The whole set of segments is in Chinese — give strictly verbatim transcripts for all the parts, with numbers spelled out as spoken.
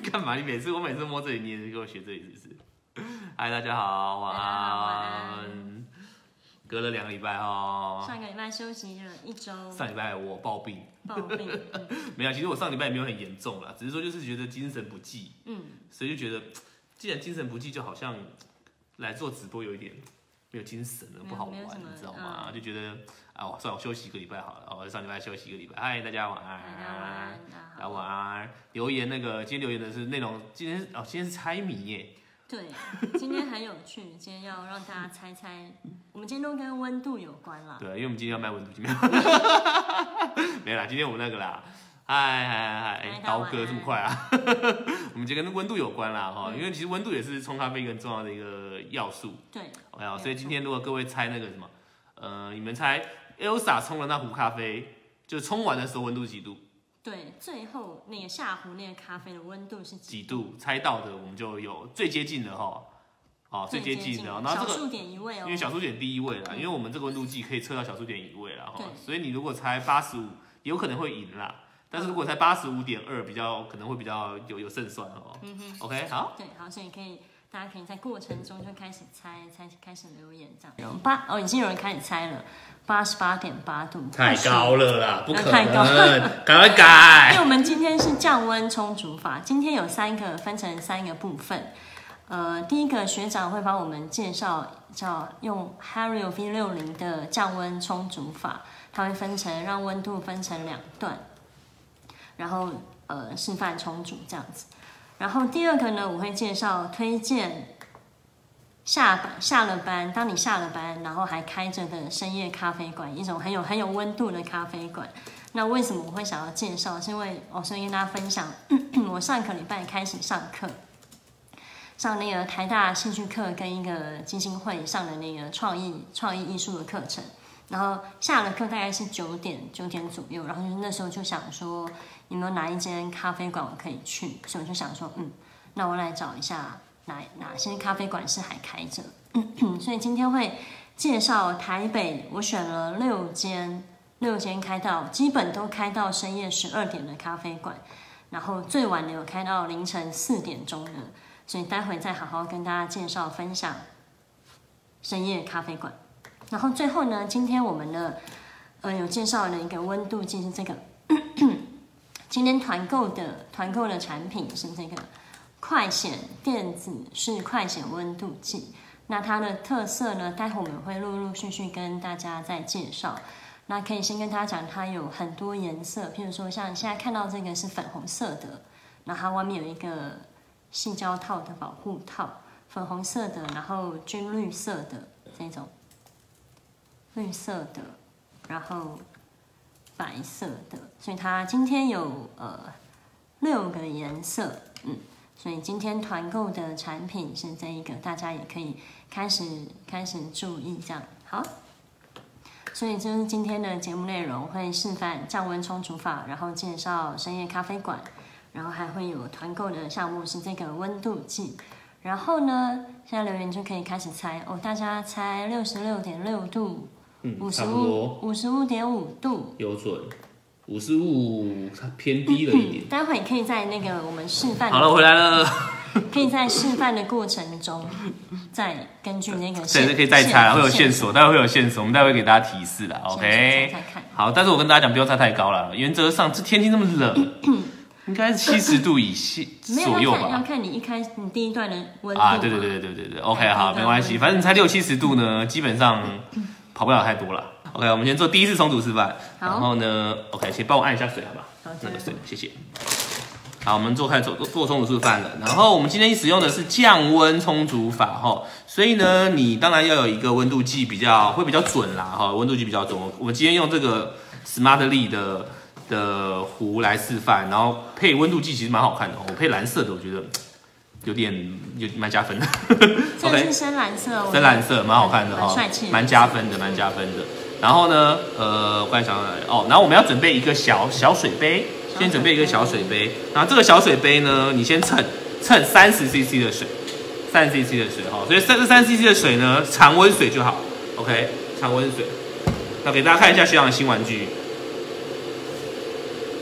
干嘛？你每次我每次摸这里，你也是给我学这里是不是？嗨，大家好，晚安。 晚安。 隔了两个礼拜哦。 上个礼拜休息了一周。 上礼拜我暴病。 暴病。嗯、 没有，其实我上礼拜也没有很严重啦，只是说就是觉得精神不济。 嗯。所以就觉得，既然精神不济，就好像来做直播有一点没有精神了，不好玩，你知道吗？嗯、就觉得啊，我算我休息一个礼拜好了，我上礼拜休息一个礼拜。嗨，大家晚安。 大家晚安。 大家晚安。留言那个，今天留言的是内容，今天哦，今天是猜谜耶。 对，今天很有趣，今天要让大家猜猜，我们今天都跟温度有关啦。 对，因为我们今天要卖温度计，没啦，今天我们那个啦，嗨嗨嗨，哎，刀哥这么快啊？我们今天跟温度有关啦哈，因为其实温度也是冲咖啡一个很重要的一个要素。 对 ，OK 啊，所以今天如果各位猜那个什么，呃，你们猜 Elsa 冲了那壶咖啡，就是冲完的时候温度几度？ 对，最后那个下壶那个咖啡的温度是几度？猜到的我们就有最接近的哈，哦，最接近的，然后这个小数点一位哦， 因为小数点第一位啦，因为我们这个温度计可以测到小数点一位啦哈，所以你如果猜八十五，有可能会赢啦，但是如果猜八十五点二，比较可能会比较有有胜算哦。嗯哼 ，OK， 好， 对，好，所以可以大家可以在过程中就开始猜，猜开始留言这样。八哦，已经有人开始猜了。八十八点八度， 太高了啦，不可能， 太高赶快改。 因为我们今天是降温冲煮法，今天有三个分成三个部分。呃，第一个学长会帮我们介绍叫用 Hario V 六十 的降温冲煮法，它会分成让温度分成两段，然后呃示范冲煮这样子。然后第二个呢，我会介绍推荐。下班下了班，当你下了班，然后还开着的深夜咖啡馆，一种很有很有温度的咖啡馆。那为什么我会想要介绍？是因为我想跟大家分享，我上个礼拜开始上课，上那个台大戏剧课跟一个基金会上的那个创意创意艺术的课程。然后下了课大概是九点九点左右，然后那时候就想说，有没有哪一间咖啡馆我可以去？所以我就想说，嗯，那我来找一下。哪哪些咖啡馆是还开着？所以今天会介绍台北，我选了六间，六间开到基本都开到深夜十二点的咖啡馆，然后最晚的有开到凌晨四点钟的，所以待会再好好跟大家介绍分享深夜咖啡馆。然后最后呢，今天我们的呃有介绍了一个温度计是这个，今天团购的团购的产品是这个。快显电子式快显温度计，那它的特色呢？待会我们会陆陆续续跟大家再介绍。那可以先跟大家讲，它有很多颜色，譬如说像现在看到这个是粉红色的，那它外面有一个矽胶套的保护套，粉红色的，然后军绿色的这种，绿色的，然后白色的，所以它今天有呃六个颜色，嗯。所以今天团购的产品是这一个，大家也可以开始开始注意这样。好，所以这是今天的节目内容，会示范降温冲煮法，然后介绍深夜咖啡馆，然后还会有团购的项目是这个温度计。然后呢，现在留言就可以开始猜哦，大家猜六十六点六度， 嗯，差不多五十五点五度， 有准。五十五偏低了一点， 嗯、待会可以在那个我们示范。 好了，回来了。 可以在示范的过程中，再根据那个对，可以再猜了，会有线索，待会会有线索，我们待会给大家提示了 ，OK？ 好，但是我跟大家讲，不要猜太高了，原则上这天气那么冷，应该是七十度以下左右吧。 要看你一开始你第一段的温度啊，对对对对对对 ，OK， 好，没关系，反正你猜六七十度呢，基本上跑不了太多了。OK， 我们先做第一次冲煮示范，然后呢 ，OK， 先帮我按一下水，好不好？ 好， 那个水，谢谢。好，我们做开始做做冲煮示范了。然后我们今天使用的是降温冲煮法哈，所以呢，你当然要有一个温度计比较会比较准啦哈，温度计比较准。我们今天用这个 Smartly 的的壶来示范，然后配温度计其实蛮好看的，我配蓝色的，我觉得有点有蛮加分的。 这个是深蓝色， 深蓝色蛮好看的哈，蛮加分的，蛮加分的。然后呢，呃，我刚才想到哦，然后我们要准备一个小小水杯。先准备一个小水杯，然后这个小水杯呢，你先称称三十 C C 的水，三十 C C 的水哈，所以这三十 C C 的水呢，常温水就好 ，OK， 常温水。那给大家看一下学长的新玩具，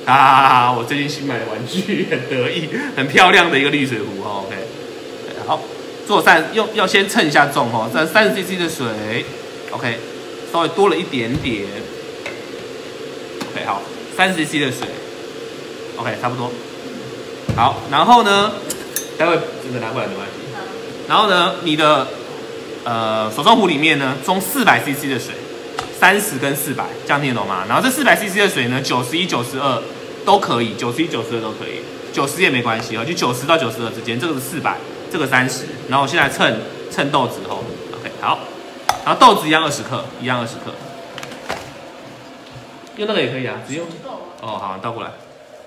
啊，我最近新买的玩具，很得意，很漂亮的一个滤水壶哈。OK， 好，做散用要先称一下重哈，这三十 C C 的水 ，OK， 稍微多了一点点。OK， 好，三十 C C 的水 ，OK， 差不多。好，然后呢，待会这个拿过来没关系。然后呢，你的呃手冲壶里面呢装四百 C C 的水。三十跟四百，这样听得懂吗？然后这四百 C C 的水呢，九十一、九十二都可以，九十一、九十二都可以，九十也没关系哦，就九十到九十二之间，这个是四百，这个三十。然后我现在称称豆子哦 ，OK， 好，然后豆子一样二十克，一样二十克，用那个也可以啊，直接用。哦，好，倒过来。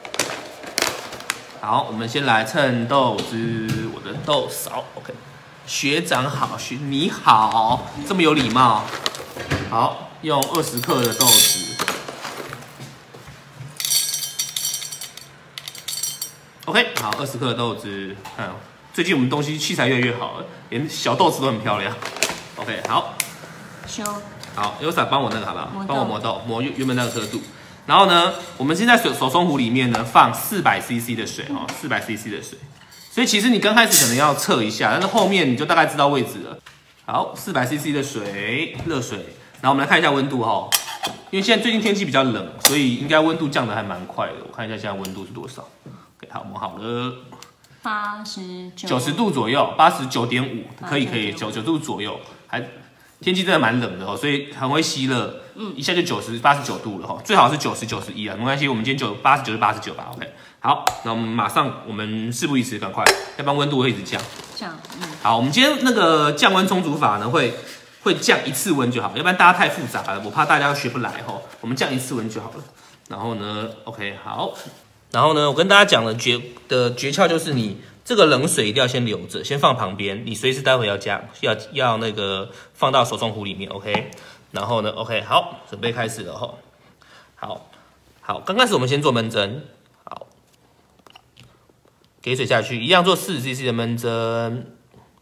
好，我们先来称豆子，我的豆勺 ，OK。学长好，学你好，这么有礼貌。好。用二十克的豆子 ，OK， 好，二十克的豆子。嗯，最近我们东西器材越来越好了，连小豆子都很漂亮。OK， 好， 修， 好 ，Elsa 帮我那个好不好？帮我磨豆，磨原本那个刻度。然后呢，我们现在手手冲壶里面呢放四百 C C 的水哦，四百 C C 的水。所以其实你刚开始可能要测一下，但是后面你就大概知道位置了。好，四百 C C 的水，热水。然后我们来看一下温度哈，因为现在最近天气比较冷，所以应该温度降得还蛮快的。我看一下现在温度是多少。OK， 好，磨好了， 八十九， 九十度左右，八十九点五，可以可以，九九度左右。还天气真的蛮冷的哦，所以很会吸热，嗯，一下就九十八十九度了哈，最好是九十九十一啊，没关系，我们今天九八十九就八十九吧。OK， 好，那我们马上我们事不宜迟，赶快，要不然温度会一直降。 降，嗯， 好，我们今天那个降温冲煮法呢会。会降一次温就好，要不然大家太复杂了，我怕大家学不来吼。我们降一次温就好了。然后呢 ，OK， 好。然后呢，我跟大家讲的诀的诀窍就是你这个冷水一定要先留着，先放旁边，你随时待会要加，要要那个放到手冲壶里面 ，OK。然后呢 ，OK， 好，准备开始了吼。好，好，刚开始我们先做焖蒸，好，给水下去，一样做四十 C C 的焖蒸。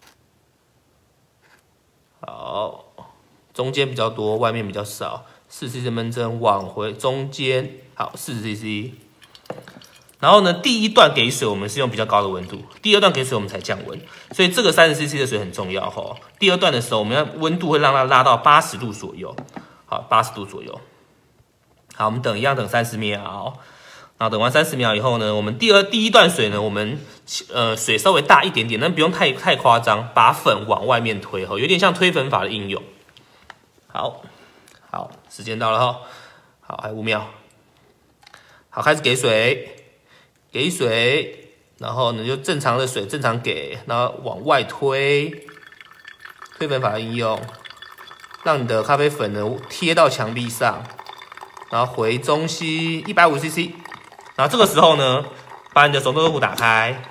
好，中间比较多，外面比较少。四十 C C 焖蒸往回中间，好，四十 C C。然后呢，第一段给水我们是用比较高的温度，第二段给水我们才降温，所以这个三十 C C 的水很重要哈。第二段的时候，我们要温度会让它拉到八十度左右，好，八十度左右。好，我们等一样等三十秒。然后等完三十秒以后呢，我们第二第一段水呢，我们呃水稍微大一点点，但不用太太夸张，把粉往外面推哈，有点像推粉法的应用。好，好，时间到了哈，好，还有五秒。好，开始给水，给水，然后呢就正常的水正常给，然后往外推，推粉法的应用，让你的咖啡粉呢贴到墙壁上，然后回中吸一百五十 C C。然后这个时候呢，把你的手冲壶打开，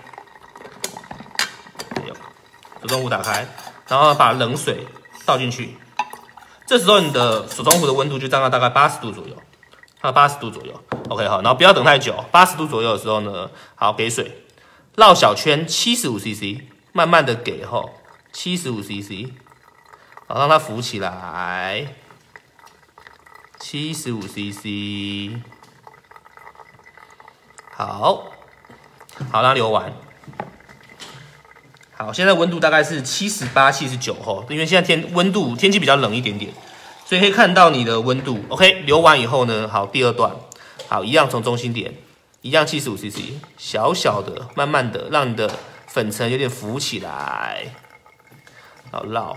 手冲壶打开，然后把冷水倒进去。这时候你的手冲壶的温度就降到大概八十度左右，啊，八十度左右。OK， 好，然后不要等太久，八十度左右的时候呢，好给水，绕小圈七十五 C C， 慢慢的给吼，七十五 C C， 好让它浮起来，七十五 C C。好，好，让它流完。好，现在温度大概是七十八、七十九吼，因为现在天温度天气比较冷一点点，所以可以看到你的温度。OK， 流完以后呢，好，第二段，好，一样从中心点，一样 七十五 C C， 小小的，慢慢的让你的粉尘有点浮起来，好绕，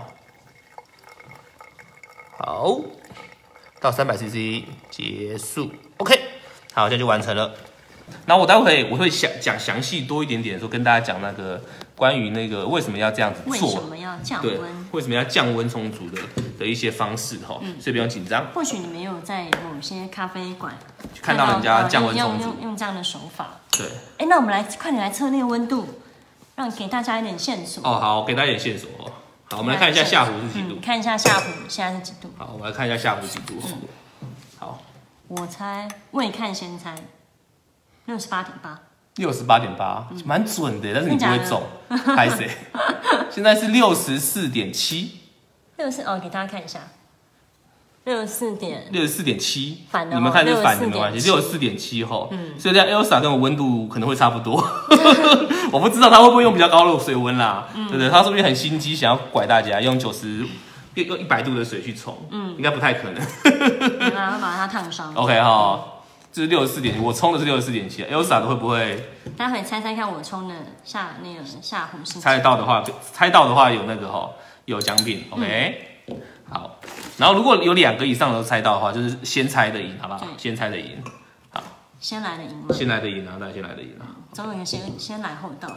好，到三百 C C 结束。OK， 好，这样就完成了。然后我待会我会想讲详细多一点点的时候，跟大家讲那个关于那个为什么要这样子做， 为什么要降温？ 对，为什么要降温充足的的一些方式哈，嗯、所以不用紧张。 或许你没有在某些咖啡馆看到人家降温充足， 用用用这样的手法。 对， 哎，那我们来快点来测那个温度，让给大家一点线索。 哦，好，给大家一点线索哦。好，我们来看一下下壶是几度、 嗯？看一下下壶现在是几度？ 好，我们来看一下下壶几度。嗯、好， 我猜未看先猜。六十八点八， 六十八点八，蛮准的，但是你不会中，拍谁？现在是六十四点七， 六十哦，给大家看一下， 六十四点， 六十四点七， 反的， 你们看是反的没关系，六十四点七吼，嗯，所以这样 Elsa 跟我温度可能会差不多，我不知道他会不会用比较高的水温啦，嗯、对不对？他说不定很心机，想要拐大家用九十用一百度的水去冲，嗯，应该不太可能， 然后把它烫伤。 OK 哈，这是六十四点，我冲的是六十四点七 ，Elsa 的会不会？ 待会猜猜看，我冲的下那个下湖是猜得到的话，猜到的话有那个哈，有奖品 ，OK。嗯好，然后如果有两个以上都猜到的话，就是先猜的赢，好不好？先猜的赢，好。 先来的赢吗？ 先来的赢啊，再先来的赢啊。 总有一个先先来后到。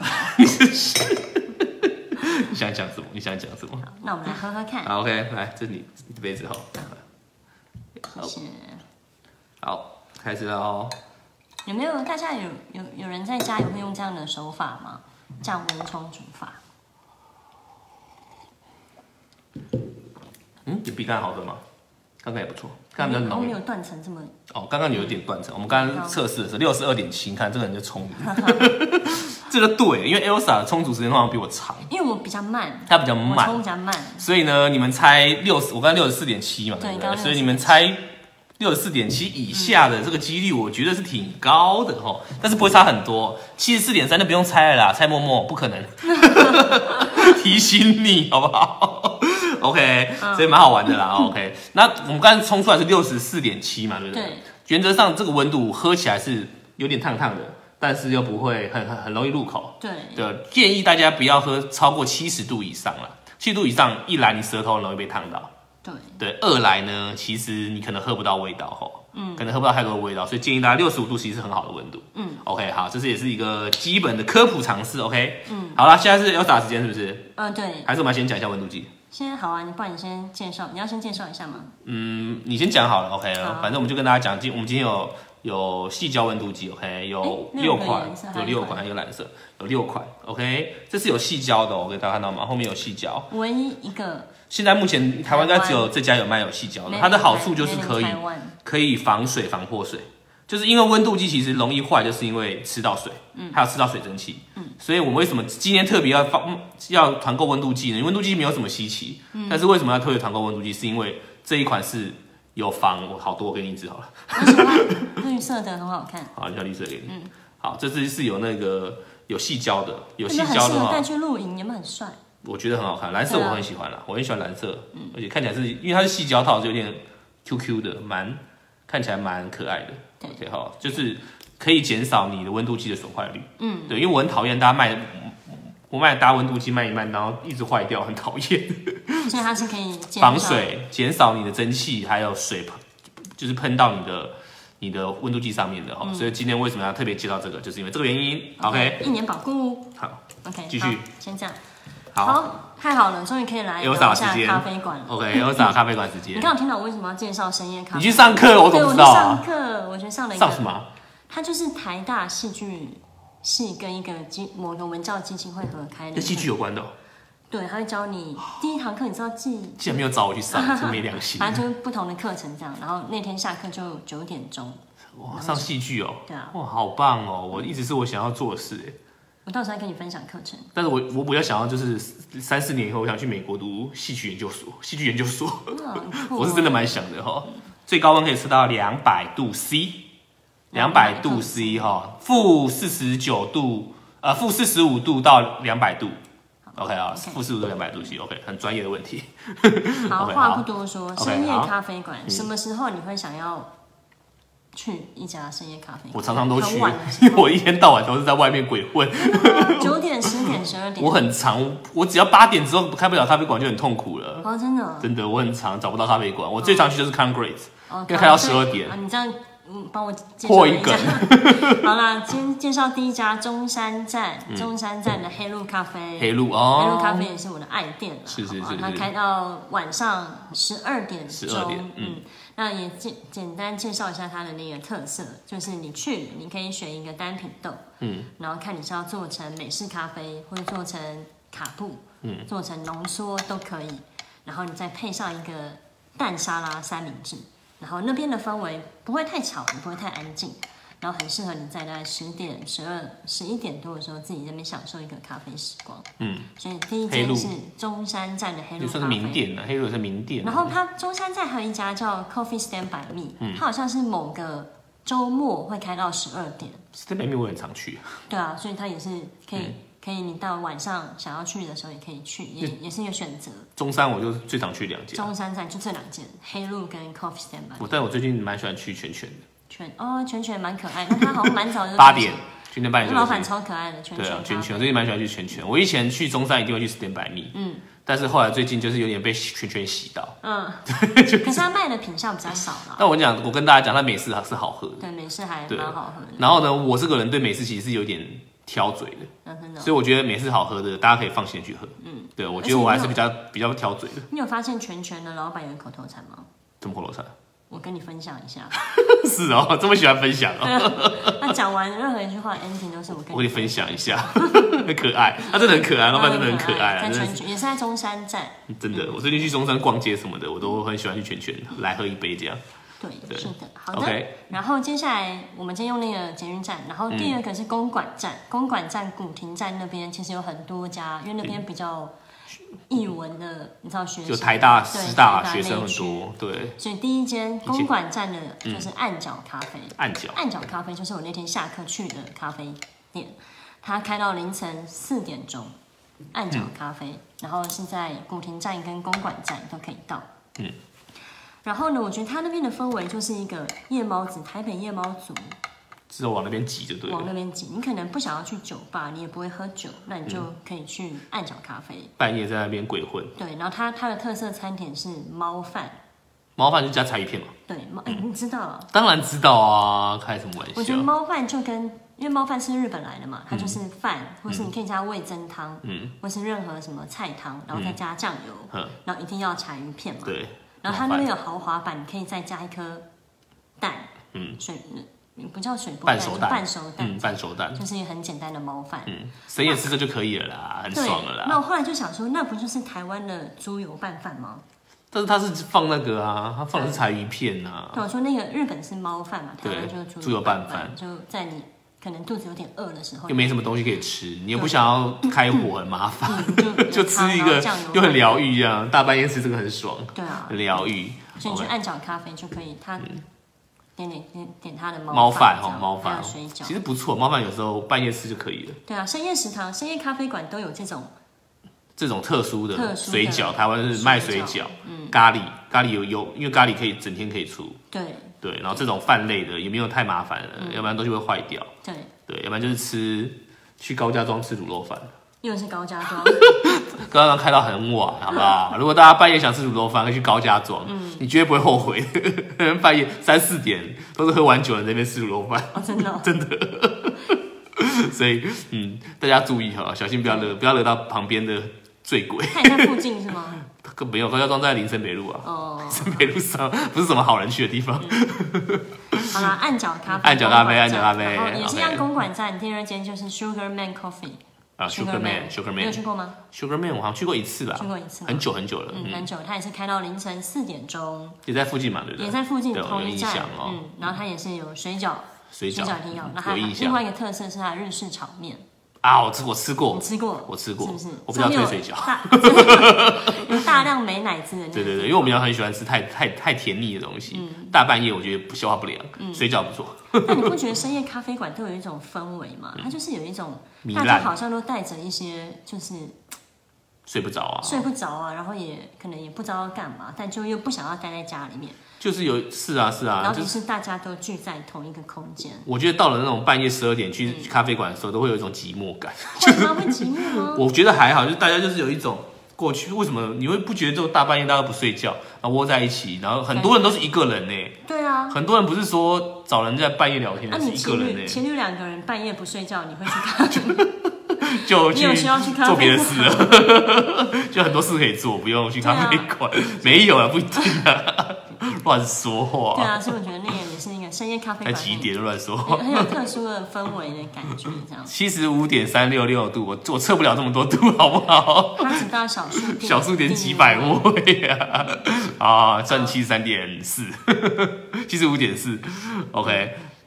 你想讲什么？你想讲什么？ 那我们来喝喝看。 好 ，OK， 来，这是你你杯子哈。 谢谢。 好，开始了哦。 有没有大家有有有人在家也会用这样的手法吗？降温冲煮法。 嗯，也比刚刚好喝吗？刚刚也不错，刚刚比较浓。 没有断层这么。 哦，刚刚有一点断层。我们刚刚测试的是六十二点七，看这个人就聪明。这个对，因为 Elsa 的冲煮时间通常比我长。 因为我比较慢。 它比较慢。 我冲比较慢。 所以呢，你们猜六十，我刚刚六十四点七嘛，对不对？所以你们猜六十四点七以下的这个几率，我觉得是挺高的哈，但是不会差很多。七十四点三就不用猜了啦，猜默默不可能。提醒你好不好？OK， 所以蛮好玩的啦。OK， 那我们刚才冲出来是六十四点七嘛，对不对？对。原则上这个温度喝起来是有点烫烫的，但是又不会很很很容易入口。对。对，建议大家不要喝超过七十度以上啦。七十度以上，一来你舌头很容易被烫到。对。对，二来呢，其实你可能喝不到味道吼。嗯。可能喝不到太多的味道，所以建议大家六十五度其实是很好的温度。嗯。OK， 好，这是也是一个基本的科普常识。OK。嗯。好了，现在是Elsa时间是不是？嗯，对。还是我们先讲一下温度计？ 先好啊，你不然你先介绍，你要先介绍一下吗？ 嗯，你先讲好了 ，OK 了。反正我们就跟大家讲，今我们今天有有细胶温度计 ，OK， 有六款，有六款，还有一个蓝色，有六款 ，OK， 这是有细胶的、哦，我给大家看到吗？后面有细胶。 唯一一个。 现在目前台湾应该只有这家有卖有细胶的，它的好处就是可以可以防水防破水。就是因为温度计其实容易坏，就是因为吃到水，嗯，还有吃到水蒸气，嗯，所以我们为什么今天特别要放要团购温度计呢？温度计没有什么稀奇，嗯，但是为什么要特别团购温度计？是因为这一款是有防，我好多，我给你一支好了。 我喜欢绿色的，很好看。 好，你要绿色给你。嗯，好，这支是有那个有细胶的，有细胶的话， 带去露营有没有很帅？ 我觉得很好看，蓝色我很喜欢啦，我很喜欢蓝色，嗯，而且看起来是因为它是细胶套，就有点 Q Q 的，蛮看起来蛮可爱的。对，好，就是可以减少你的温度计的损坏率。嗯，对，因为我很讨厌大家卖，我卖大温度计卖一卖，然后一直坏掉，很讨厌。 所以它是可以防水，减少你的蒸汽还有水喷，就是喷到你的你的温度计上面的哈。嗯、所以今天为什么要特别介绍这个，就是因为这个原因。OK， 一年保固。 好 ，OK， 继续， 先这样。 好， 好，太好了，终于可以来聊一下咖啡馆了。 OK，Elsa 咖啡馆时间。 你刚有听到我为什么要介绍深夜咖啡？ 你去上课，我怎么知道啊？ 对，我去上课，我觉得上了一个。 上什么？ 它就是台大戏剧系跟一个基某个文教基金会合开的。 跟戏剧有关的、哦。 对，他会教你第一堂课，你知道记。 竟然没有找我去上，真没良心。 反正就是不同的课程这样，然后那天下课就九点钟。 哇，上戏剧哦。 对啊。 哇，好棒哦！我一直是我想要做的事哎。 我到时候还跟你分享课程， 但是我我比较想要就是三四年以后，我想去美国读戏剧研究所，戏剧研究所，我是真的蛮想的哈。最高温可以测到两百度 C， 两百度 C 哈，负四十九度，呃，负四十五度到两百度 ，OK 啊，负四十五度两百度 C，OK， 很专业的问题。 好，话不多说，深夜咖啡馆，什么时候你会想要？去一家深夜咖啡， 我常常都去，因为我一天到晚都是在外面鬼混。 九点、十点、十二点， 我很常，我只要八点之后开不了咖啡馆就很痛苦了。 哦，真的， 真的，我很常找不到咖啡馆。我最常去就是 Concrete， 要开到十二点。 啊，你这样，嗯，帮我介绍一下。好啦，先介绍第一家中山站，中山站的黑鹿咖啡。 黑鹿哦， 黑鹿咖啡也是我的爱店了。 是是是， 它开到晚上十二点钟。 十二点，嗯。 那也简简单介绍一下它的那个特色，就是你去，你可以选一个单品豆，嗯，然后看你是要做成美式咖啡，或者做成卡布，嗯，做成浓缩都可以，然后你再配上一个蛋沙拉三明治，然后那边的氛围不会太吵，也不会太安静， 然后很适合你在大概十点、十二、十一点多的时候自己在那边享受一个咖啡时光。嗯，所以第一间是中山站的黑路咖啡， 也算是名店啊，黑路是名店。 然后它中山站还有一家叫 Coffee Stand by Me，、嗯、它好像是某个周末会开到十二点。 Stand by Me 我很常去。 对啊，所以它也是可以。嗯可以，你到晚上想要去的时候也可以去，也也是一个选择。 中山我就最常去两间， 中山站就这两间，黑路跟 Coffee Stand by。 我但我最近蛮喜欢去全全的。 全哦，全全蛮可爱，那他好像蛮早就八点，全全八点就。 老板超可爱的，全全。 对啊，全全，我最近蛮喜欢去全全。我以前去中山一定会去 Stand by Me， 嗯，但是后来最近就是有点被全全洗到，嗯， 可是他卖的品相比较少啦。 那我讲，我跟大家讲，它美式是好喝的， 对，美式还蛮好喝的。 然后呢，我这个人对美式其实是有点挑嘴的。所以我觉得美式好喝的，大家可以放心的去喝。嗯，对，我觉得我还是比较比较挑嘴的。 你有发现全全的老板有口头禅吗？ 什么口头禅？ 我跟你分享一下。 是哦，这么喜欢分享哦。 他讲完任何一句话 ending 都是我跟你。 我跟你分享一下，很可爱，他真的很可爱，老板真的很可爱。 在全全也是在中山站。 真的，我最近去中山逛街什么的，我都很喜欢去全全来喝一杯这样。 对，是的，好的。Okay. 然后接下来我们先用那个捷运站，然后第二个是公馆站。嗯、公馆站古亭站那边其实有很多家，因为那边比较艺文的，你知道学生， 就台大、师大学生很多，对。 所以第一间公馆站的就是暗角咖啡。 暗角， 暗角咖啡就是我那天下课去的咖啡店，它开到凌晨四点钟。暗角咖啡，嗯、然后是在古亭站跟公馆站都可以到。嗯。然后呢，我觉得他那边的氛围就是一个夜猫子，台北夜猫族， 只有往那边挤就对了。 往那边挤，你可能不想要去酒吧，你也不会喝酒，那你就可以去暗角咖啡。嗯、 半夜在那边鬼混。 对，然后它它的特色餐点是猫饭。 猫饭就加柴鱼片嘛。 对，猫、欸，你知道啊？ 当然知道啊，开什么玩笑？ 我觉得猫饭就跟，因为猫饭是日本来的嘛，它就是饭，嗯、或是你可以加味噌汤，嗯，或是任何什么菜汤，然后再加酱油，嗯、然后一定要柴鱼片嘛。 对。 然后它那边有豪华版，你可以再加一颗蛋，嗯，水不叫水波蛋， 半熟蛋， 半熟蛋， 嗯，半熟蛋， 就是一个很简单的猫饭， 嗯，深夜吃这就可以了啦，很爽了啦。 那我后来就想说，那不就是台湾的猪油拌饭吗？ 但是它是放那个啊，它放的是柴鱼片啊。 对，我说那个日本是猫饭嘛，台湾就是猪油拌饭， 就在你可能肚子有点饿的时候， 又没什么东西可以吃，你又不想要开火，很麻烦，就吃一个又很疗愈这样，大半夜吃这个很爽， 对啊， 很疗愈。 所以你去暗角咖啡就可以，它点点点点它的猫饭哦，猫饭水饺， 其实不错，猫饭有时候半夜吃就可以了。 对啊，深夜食堂、深夜咖啡馆都有这种这种特殊的水饺，台湾是卖水饺，嗯，咖喱咖喱有有，因为咖喱可以整天可以出， 对对，然后这种饭类的也没有太麻烦了，要不然东西会坏掉， 对对，要不然就是吃去高家庄吃卤肉饭。 又是高家庄， 高家庄开到很晚，好不好？如果大家半夜想吃卤肉饭，可以去高家庄，嗯，你绝对不会后悔。半夜三四点都是喝完酒的在那边吃卤肉饭， 哦，真的、哦、 真的。所以，嗯，大家注意哈，小心不要惹不要惹到旁边的醉鬼。 它也在附近是吗？ 没有，高家庄在林森北路啊。哦，林森北路上不是什么好人去的地方。 嗯、好啦，暗角咖啡， 暗角咖啡，暗角咖啡， 也是一样。公馆站第二间就是 Sugar Man Coffee。 啊 ，Sugar Man，Sugar Man， 你有去过吗 ？Sugar Man， 我好像去过一次吧， 去过一次， 很久很久了， 嗯，很久。它也是开到凌晨四点钟， 也在附近嘛，对不对？ 也在附近同一站哦。 嗯，然后它也是有水饺， 水饺一定要。那它另外一个特色是它的日式炒面。 啊，我吃我吃过， 你吃过， 我吃过， 是不是？ 我比较推水饺， 有大量美乃滋的那种。 对对对，因为我比较很喜欢吃太太太甜腻的东西，嗯、大半夜我觉得消化不良，嗯、水饺不错。 那你不觉得深夜咖啡馆都有一种氛围吗？它就是有一种大家好像都带着一些就是睡不着啊， 睡不着啊，然后也可能也不知道要干嘛，但就又不想要待在家里面。 就是有是啊是啊， 然后就是大家都聚在同一个空间。 我觉得到了那种半夜十二点去咖啡馆的时候，都会有一种寂寞感。 会吗？会寂寞吗？ 我觉得还好，就是大家就是有一种过去为什么你会不觉得这种大半夜大家不睡觉，然后窝在一起，然后很多人都是一个人呢？ 对啊， 很多人不是说找人在半夜聊天， 那、啊、 是一个人呢。 情侣两个人半夜不睡觉，你会去看？ 就去做别的事了，就很多事可以做，不用去咖啡馆。啊、没有啊，不一定啊。乱说话。 对啊，所以我觉得那个也是一个深夜咖啡馆。 才几点乱说话， 很有特殊的氛围的感觉，这样。 七十五点三六六度，我我测不了这么多度，好不好？ 它只到小数点， 小数点几百位啊！啊，算七十三点四，七十五点四。OK，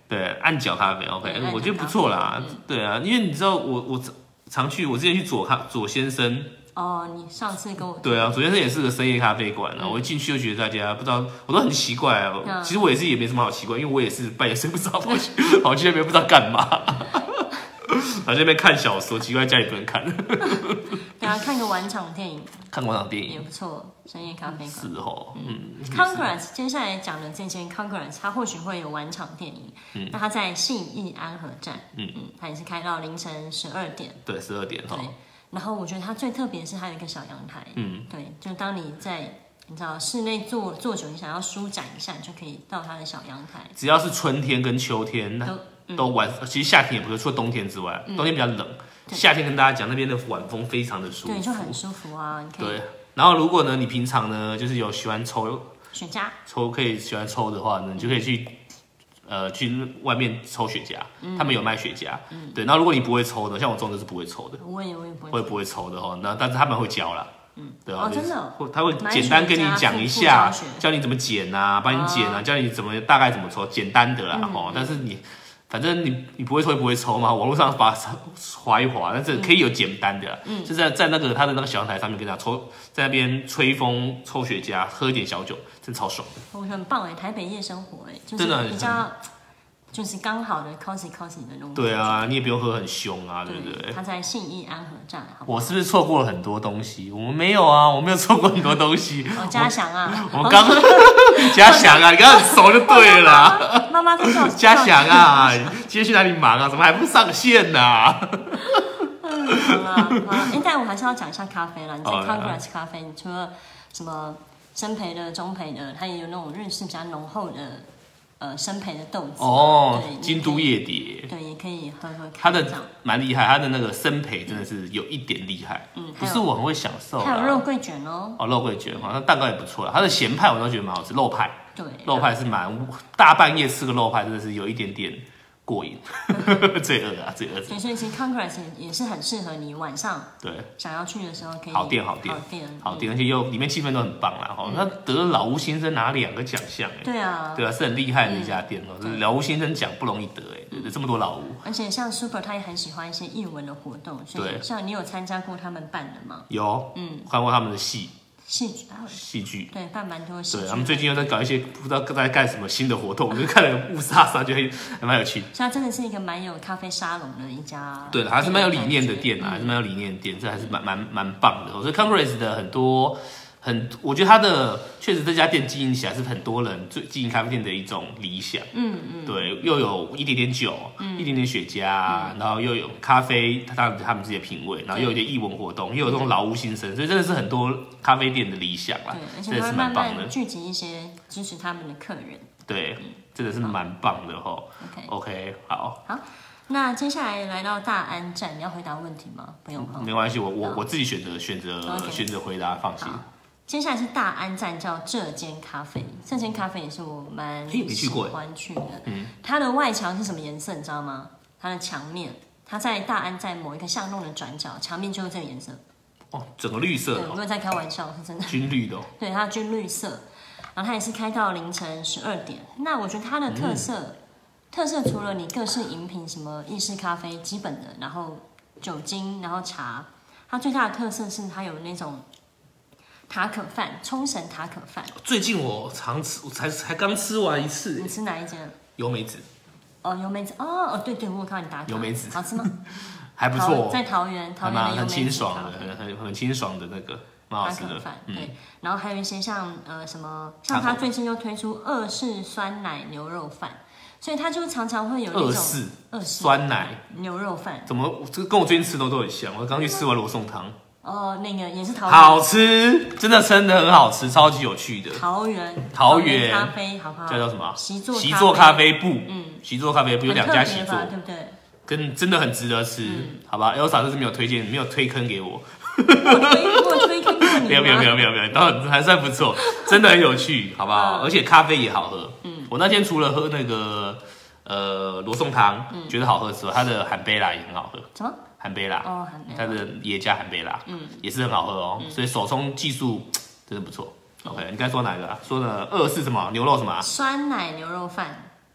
对，暗角咖啡 ，OK， 对我觉得不错啦。 嗯、 对啊，因为你知道我我常去，我之前去左咖左先生。 哦，你上次跟我对啊，左先生也是个深夜咖啡馆啊。嗯、我一进去就觉得大家不知道，我都很奇怪啊。嗯、其实我也是也没什么好奇怪，因为我也是半夜睡不着，跑去跑去那边不知道干嘛。跑去那边看小说，奇怪家里不能看。 对啊，看个晚场电影， 看晚场电影也不错。深夜咖啡馆是哦，嗯。 Congress 接下来讲的这间 Congress， 它或许会有晚场电影。嗯，那它在信义安和站，嗯嗯，它也是开到凌晨十二点。 对，十二点哈。 对，然后我觉得它最特别的是它有一个小阳台，嗯，对，就当你在你知道室内坐坐久，你想要舒展一下，你就可以到它的小阳台。 只要是春天跟秋天，都、嗯、都晚，其实夏天也不是，除了冬天之外，嗯、冬天比较冷。夏天跟大家讲，那边的晚风非常的舒服， 对，就很舒服啊。你可以对，然后如果呢，你平常呢就是有喜欢抽雪茄， 抽可以喜欢抽的话呢，你就可以去呃去外面抽雪茄，嗯、他们有卖雪茄。嗯、对，然后如果你不会抽的，像我这种就是不会抽的， 我也我也不会， 会不会抽的哈？那但是他们会教啦。嗯，对啊， 哦，真的， 他会简单跟你讲一下，教你怎么剪啊，帮你剪啊，教你怎么大概怎么抽，简单的啦。哦、嗯，但是你。反正你你不会抽也不会抽嘛，网络上把它划一划，但是可以有简单的，嗯，就在在那个他的那个小阳台上面跟他抽，在那边吹风、抽雪茄、喝一点小酒，真的超爽。 我觉得很棒哎，台北夜生活哎，就是比较就是刚好的 cozy cozy 的那种。 对啊，你也不用喝很凶啊，对不对？ 他在信义安和站，好不好？ 我是不是错过了很多东西？我们没有啊，我没有错过很多东西。 哦，嘉祥啊， 我们刚嘉祥啊，你刚很熟就对了啦。 妈妈在叫嘉祥啊，今天去哪里忙啊？怎么还不上线呢、啊？ 嗯，好啦，好啦，哎，但我还是要讲一下咖啡啦。你在 Congress 咖啡，你除了什么深焙的、中焙的，它也有那种日式比较浓厚的。呃，生焙的豆子哦，京都夜蝶， 对，也可以喝喝看。 它的蛮厉害，它的那个生焙真的是有一点厉害，嗯，不是我很会享受。 还有肉桂卷哦， 哦，肉桂卷，好像蛋糕也不错啦。它的咸派我都觉得蛮好吃，肉派， 对， 肉派是蛮大半夜吃个肉派真的是有一点点过瘾，罪恶啊，罪恶。 对，所以其实 Congress 也是很适合你晚上对想要去的时候可以好店好店好店好店，而且又里面气氛都很棒啦哈。他得了老吴先生拿两个奖项哎， 对啊， 对啊，是很厉害的一家店哦。老吴先生奖不容易得哎，对对，这么多老吴。 而且像 Super 他也很喜欢一些艺文的活动，所以像你有参加过他们办的吗？ 有，嗯，看过他们的戏。 戏剧， 戏剧， 对，办蛮多戏剧。 对，他们最近又在搞一些不知道在干什么新的活动，我就看了雾煞煞，觉得还蛮有趣的。 所以它真的是一个蛮有咖啡沙龙的一家， 对的，还是蛮有理念的店啊，还是蛮有理念的店，这还是蛮蛮蛮棒的。所以 Congress 的很多很，我觉得它的确实这家店经营起来是很多人最经营咖啡店的一种理想。嗯嗯，对，又有一点点酒，嗯、一点点雪茄，嗯、然后又有咖啡，当然他们自己的品味，然后又有一点艺文活动，又有这种老屋新生，所以真的是很多咖啡店的理想啦。 对，而且它慢慢聚集一些支持他们的客人。 对，嗯、真的是蛮棒的哈。 OK OK， 好。 好。那接下来来到大安站，你要回答问题吗？不用， 没关系，我我我自己选择选择选择回答，放心。 接下来是大安站，叫这间咖啡。这间咖啡也是我蛮喜欢去的。嗯，它的外墙是什么颜色？你知道吗？它的墙面，它在大安站某一个巷弄的转角，墙面就是这个颜色。 哦，整个绿色的、哦。 对，我没有在开玩笑，是真的。 军绿的、哦。 对，它军绿色，然后它也是开到凌晨十二点。那我觉得它的特色，嗯、特色除了你各式饮品，什么意式咖啡基本的，然后酒精，然后茶，它最大的特色是它有那种。塔可饭，冲绳塔可饭。 最近我常吃，我才才刚吃完一次。 你吃哪一间？ 油梅子。 哦，油梅子，哦哦，对对，我有看到你打卡。 油梅子好吃吗？ 还不错， 在桃园，桃园的油梅子很清爽的，很很清爽的那个，蛮好吃的。 饭，对。嗯、然后还有一些像呃什么，像他最近又推出二式酸奶牛肉饭，所以他就常常会有那种二式二式酸奶牛肉饭。 怎么这跟我最近吃的都很像？我刚去吃完罗宋汤。 哦，那个也是桃园， 好吃，真的真的很好吃，超级有趣的。 桃园， 桃园咖啡，好不好？ 叫叫什么？ 习作习作咖啡部，嗯，习作咖啡部有两家习作， 对不对？ 跟真的很值得吃，嗯、好吧 ？Elsa 这是没有推荐，没有推坑给我。 我推我推坑过你没有没有没有没有没有，当然还算不错，真的很有趣，好不好？嗯、而且咖啡也好喝。嗯，我那天除了喝那个呃罗宋汤，嗯、觉得好喝之外，它的罕贝拉也很好喝。 什么？ 罕贝拉， 哦，罕贝拉， 它的耶加罕贝拉，嗯，也是很好喝哦，嗯、所以手冲技术真的不错。OK， 你刚才说哪个啊？说的二是什么？牛肉什么？ 酸奶牛肉饭。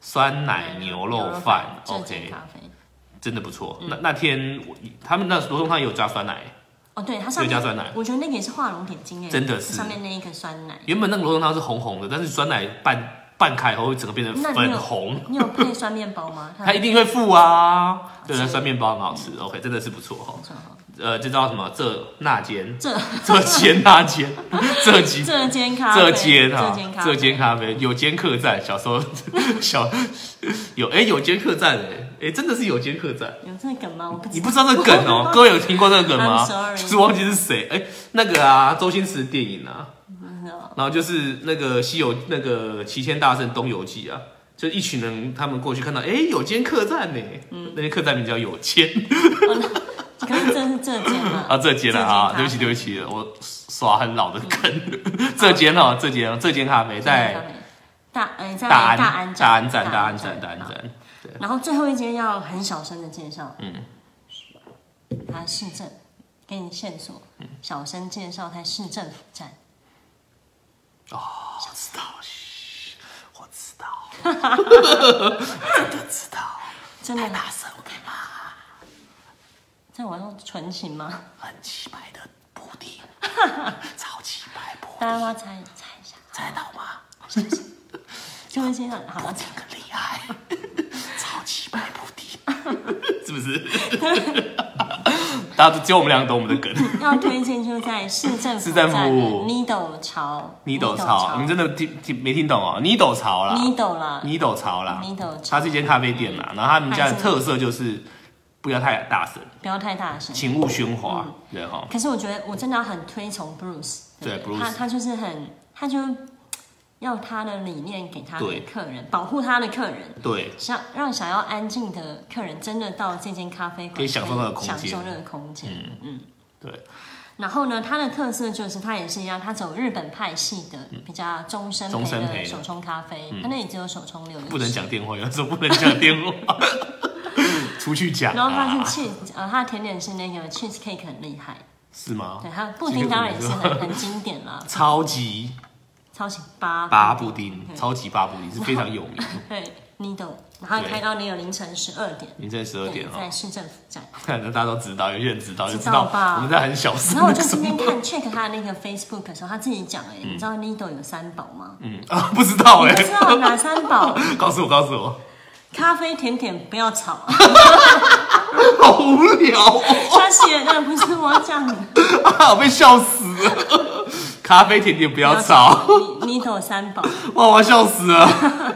酸奶牛肉饭 ，OK， 咖啡真的不错。嗯、那那天他们那罗宋汤也有加酸奶。 哦，对，它上面有加酸奶， 我觉得那个也是画龙点睛哎， 真的是上面那一个酸奶。 原本那个罗宋汤是红红的，但是酸奶拌拌开后会整个变成粉红。 你有配酸面包吗？ 它一定会附啊，对，那酸面包很好吃。OK， 真的是不错哈。呃，这叫什么？这那间， 这这间那间，这间这间咖啡， 这间哈， 这间咖啡有间客栈。小时候小有哎、欸、有间客栈哎哎、欸、真的是有间客栈。 有这个梗吗？我不知道。 你不知道这个梗哦、喔？各位有听过这个梗吗？ sorry 就是忘记是谁哎、欸、那个啊，周星驰的电影啊，然后就是那个西游那个齐天大圣东游记啊。就一群人，他们过去看到，哎、欸，有间客栈呢，嗯，那间客栈名叫有间， 哦、可是这是这间吗？ 啊，这间了啊，对不起对不起，我耍很老的梗，嗯、这间哦，这间这间咖啡在大呃在大安大安大安站大安站大安站，对。 然后最后一间要很小声的介绍， 嗯， 它市政，给你线索，嗯、小声介绍它市政府站。 哦，我知道。我知道，真的知道， 真的太大声，OK 吗？ 在网上纯情吗？ 很奇白的布丁，超奇白布丁， 大家要猜猜一下， 猜到吗？ 就会先让好了， 这个厉害，超奇白布丁，是不是？大家只有我们两个懂我们的梗。 要推荐就在市政府站的 Nido 潮 ，Nido 潮，你们真的听听没听懂哦 ？Nido 潮啦 ，Nido 啦 ，Nido 潮啦 ，Nido 它是一间咖啡店啦，然后他们家的特色就是不要太大声， 不要太大声， 请勿喧哗，对哈。 可是我觉得我真的很推崇 Bruce， 对 ，Bruce， 他他就是很，他就要他的理念给他的客人，保护他的客人， 对， 想让想要安静的客人真的到这间咖啡馆可以享受那个空间， 享受那个空间，嗯嗯， 对。 然后呢，它的特色就是它也是一样，它走日本派系的，比较中深焙的手冲咖啡，它那里只有手冲六， 不能讲电话，有时候不能讲电话，出去讲。 然后它是 cheese， 呃，它的甜点是那个 cheese cake 很厉害， 是吗？ 对，它布丁当然也是很很经典啦， 超级。 超级八八布丁，超级八布丁是非常有名。 对 ，Nido， 然后开到那个凌晨十二点， 凌晨十二点哦， 在市政府站。 可能大家都知道，有些人知道就知道吧。我们在很小声。 然后我就今天看 check 他的那个 Facebook 的时候，他自己讲哎，你知道 Nido 有三宝吗？ 嗯啊，不知道哎， 不知道哪三宝？ 告诉我，告诉我。 咖啡甜点不要吵。 好无聊。 他写的不是我讲的。 啊，我被笑死了。咖啡甜点不要吵。 Nido 三宝。 哇，我要笑死了。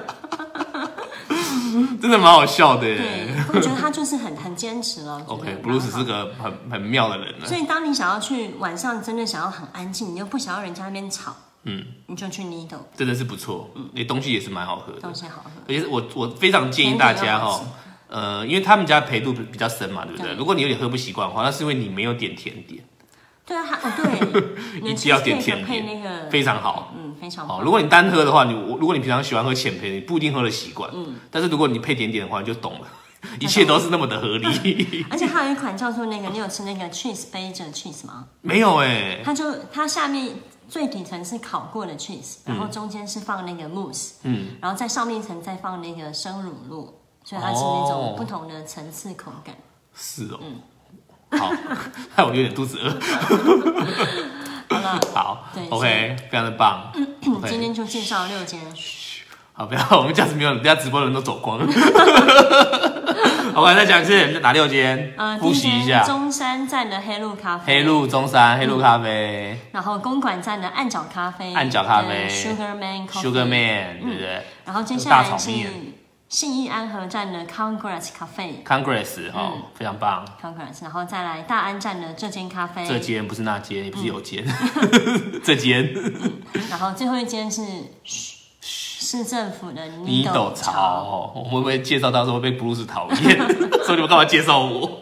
真的蛮好笑的耶。 对，我觉得他就是很很坚持哦。 OK，Bruce 是个很很妙的人呢。 所以当你想要去晚上真的想要很安静，你又不想要人家那边吵， 嗯， 你就去 Nido， 真的是不错。嗯，那东西也是蛮好喝的， 东西好喝。 而且我我非常建议大家哈，呃，因为他们家焙度比较深嘛，对不对？如果你有点喝不习惯的话，那是因为你没有点甜点。对啊，哦对， 一定要点甜点， 配那个非常好， 嗯，非常好。 如果你单喝的话，你如果你平常喜欢喝浅焙，你不一定喝的习惯，嗯，但是如果你配甜点的话，你就懂了，一切都是那么的合理。 而且还有一款叫做那个，你有吃那个 cheese 杯着 cheese 吗？ 没有哎、欸， 它就它下面最底层是烤过的 cheese， 然后中间是放那个 mousse， 嗯，然后在上面一层再放那个生乳酪，所以它是那种不同的层次口感。 是哦，嗯。好，害我有点肚子饿。 好了， 好 ，OK， 非常的棒。 Okay. 今天就介绍六间。 好，不要，我们这样子没有，人家直播的人都走光了。OK， 再讲一次，哪六间？呃，复习一下。 中山站的黑鹿咖啡。 黑鹿中山黑鹿咖啡。 嗯、然后公馆站的暗角咖啡。 暗角咖啡。 Sugar Man Coffee。Sugar Man， 对不对？ 然后接下来是信义安和站的 Congress 咖啡 ，Congress 哈、哦嗯，非常棒。 Congress， 然后再来大安站的这间咖啡， 这间不是那间，也不是有间，嗯、这间、 嗯。然后最後一間是市政府的 Nido 潮，哦，我会不會介紹到時候會被 Bruce 討厭？所以你們幹嘛介紹我？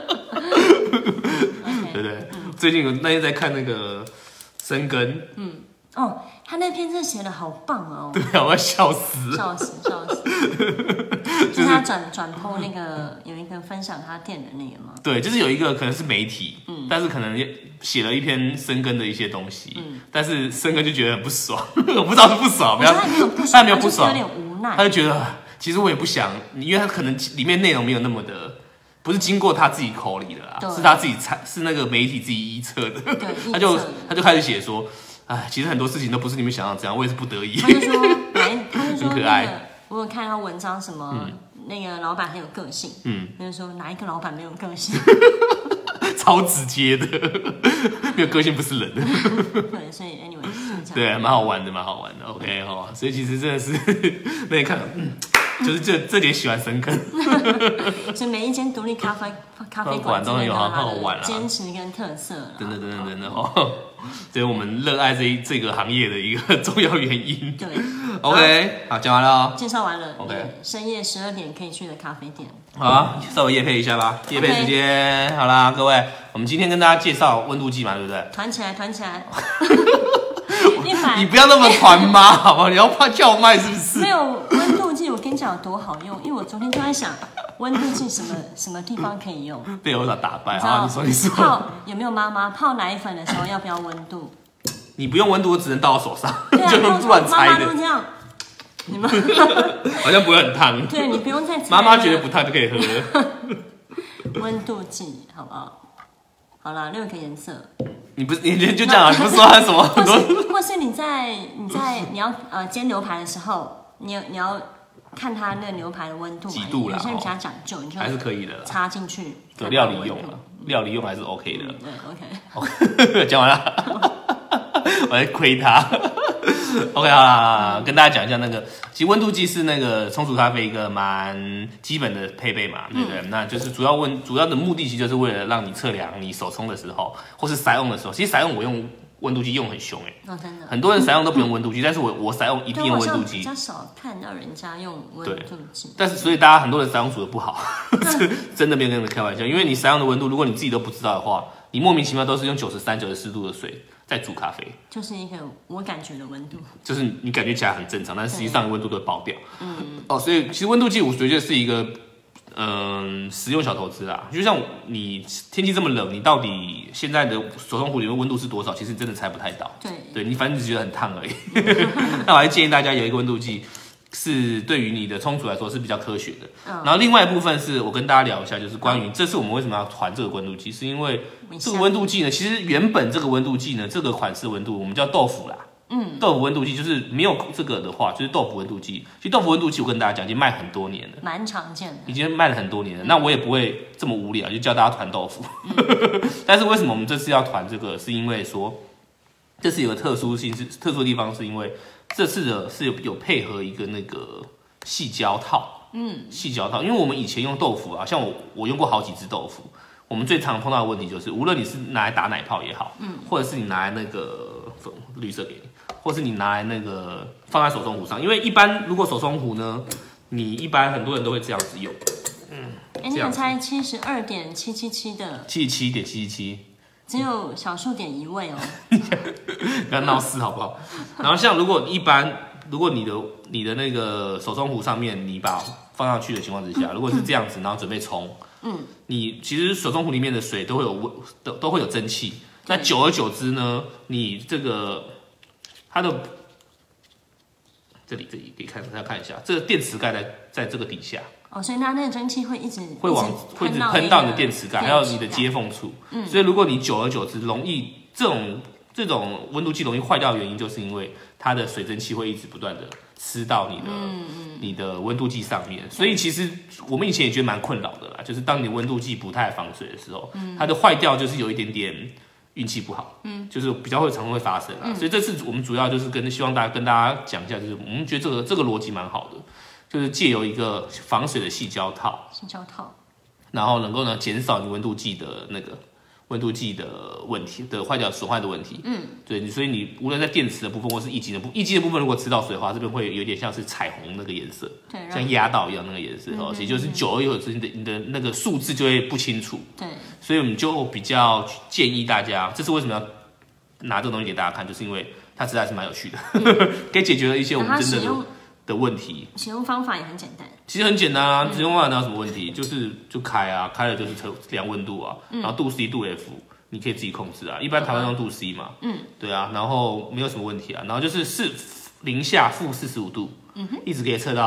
okay, 對不對？嗯、最近我那天在看那個深耕， 嗯，哦。他那篇真的写的好棒哦！ 对啊，我要笑死， 笑死，笑死！就是他转转 po 那个有一个分享他店的那个吗？ 对，就是有一个可能是媒体，嗯，但是可能写了一篇深耕的一些东西，嗯，但是深耕就觉得很不爽，我不知道是不爽， 不要他没有不爽， 他没有不爽， 有点无奈， 他就觉得其实我也不想，因为它可能里面内容没有那么的，不是经过他自己口里的啦，是他自己猜，是那个媒体自己臆测的。 对， 他就他就开始写说，哎，其实很多事情都不是你们想象这样，我也是不得已。 他就说，来，他就说很可爱。 那个，我有看到文章什么，嗯、那个老板很有个性， 嗯， 他就说哪一个老板没有个性？ 超直接的，没有个性不是人。 对，所以 anyway 是这样。 对，蛮好玩的，蛮好玩的。OK 哈，所以其实真的是那你看，嗯，就是这这点喜欢深刻。 所以每一间独立咖啡咖啡馆都很有好好玩啊， 坚持跟特色。 真的真的真的哦，这是我们热爱这这个行业的一个重要原因。 对 ，OK， 好，讲完了哦， 介绍完了。 OK， 深夜十二点可以去的咖啡店。 好啊，稍微业配一下吧，业配时间。Okay. 好啦，各位，我们今天跟大家介绍温度计嘛，对不对？ 团起来，团起来。 你不要那么团妈，好不好？你要怕叫卖是不是？ 没有温度计，我跟你讲有多好用，因为我昨天就在想，温度计什么什么地方可以用？ 被我打败啊！你说你说， 泡有没有妈妈泡奶粉的时候要不要温度？ 你不用温度，我只能到我手上， 对啊、 就乱猜的。 妈妈都这样。你们好像不会很烫， 对你不用再妈妈觉得不烫就可以喝了。 温度计好不好？好了，六个颜色。 你不是你就这样啊？你不是说它什么很多？ 或是你在你在你要呃煎牛排的时候，你你要看它那个牛排的温度几度啦？ 有些人比较讲究，你就还是可以的啦， 插进去。 有料理用了，料理用还是 OK 的。 对 ，OK。讲完了，我在亏他。OK， 好啦，跟大家讲一下那个，其实温度计是那个冲煮咖啡一个蛮基本的配备嘛，对不对？嗯、那就是主要温主要的目的，其实就是为了让你测量你手冲的时候，或是筛用的时候。其实筛用我用温度计用很凶哎、欸， 哦真的， 很多人筛用都不用温度计，嗯、但是我我筛用一定用温度计。 比较少看到人家用温度计， 但是所以大家很多人筛用煮的不好，真的没有跟你们开玩笑，因为你筛用的温度，如果你自己都不知道的话，你莫名其妙都是用九十三、九十四度的水在煮咖啡， 就是一个我感觉的温度， 就是你感觉起来很正常，但实际上温度都会爆掉。嗯，哦，所以其实温度计我觉得是一个嗯实用小投资啦。就像你天气这么冷，你到底现在的手冲壶里面温度是多少？其实你真的猜不太到。 对， 对你反正只觉得很烫而已。那我还建议大家有一个温度计。是对于你的冲煮来说是比较科学的，嗯、然后另外一部分是我跟大家聊一下，就是关于这次我们为什么要团这个温度计，是因为这个温度计呢，其实原本这个温度计呢，这个款式温度我们叫豆腐啦，嗯，豆腐温度计就是没有这个的话，就是豆腐温度计。其实豆腐温度计我跟大家讲，已经卖很多年了， 蛮常见的， 已经卖了很多年了。嗯、那我也不会这么无聊，就教大家团豆腐。嗯、但是为什么我们这次要团这个，是因为说这次有个特殊性，是特殊的地方，是因为。这次的是 有, 有配合一个那个矽胶套，嗯，矽胶套，因为我们以前用豆腐啊，像我我用过好几只豆腐，我们最常碰到的问题就是，无论你是拿来打奶泡也好，嗯，或者是你拿来那个绿色给你，或是你拿来那个放在手冲壶上，因为一般如果手冲壶呢，你一般很多人都会这样子用，嗯， 哎、欸，你有猜七十二点七七七的， 七十七点七七七。 只有小数点一位哦， 不要闹事好不好？然后像如果一般，如果你的你的那个手冲壶上面你把放上去的情况之下，如果是这样子，然后准备冲，嗯，你其实手冲壶里面的水都会有温，都都会有蒸汽。那久而久之呢，你这个它的这里这里可以看，大家看一下，这个电池盖在在这个底下。 哦，所以它那个蒸汽会一直会往会一直喷到你的电池盖，还有你的接缝处。嗯，所以如果你久而久之容易这种这种温度计容易坏掉的原因，就是因为它的水蒸气会一直不断的吃到你的、嗯嗯、你的温度计上面。所以其实我们以前也觉得蛮困扰的啦，就是当你的温度计不太防水的时候，嗯、它的坏掉就是有一点点运气不好，嗯，就是比较会常常会发生啦。嗯、所以这次我们主要就是跟希望大家跟大家讲一下，就是我们觉得这个这个逻辑蛮好的。就是借由一个防水的矽胶套， 矽胶套， 然后能够呢减少你温度计的那个温度计的问题的坏掉损坏的问题。嗯，对，所以你无论在电池的部分或是液晶的部液晶的部分，如果吃到水的话，这边会有点像是彩虹那个颜色，对，像压到一样那个颜色哦，也、嗯、就是久而久之，你的你的那个数字就会不清楚。对，所以我们就比较建议大家，这是为什么要拿这个东西给大家看，就是因为它实在是蛮有趣的，嗯、可以解决了一些我们真的的。的问题， 使用方法也很简单。 其实很简单啊，使用方法哪有什么问题？就是就开啊，开了就是测量温度啊，嗯、然后度 C 度 F 你可以自己控制啊。一般台湾用度 C 嘛，嗯，对啊，然后没有什么问题啊。然后就是四零下负四十五度，嗯哼，一直可以测到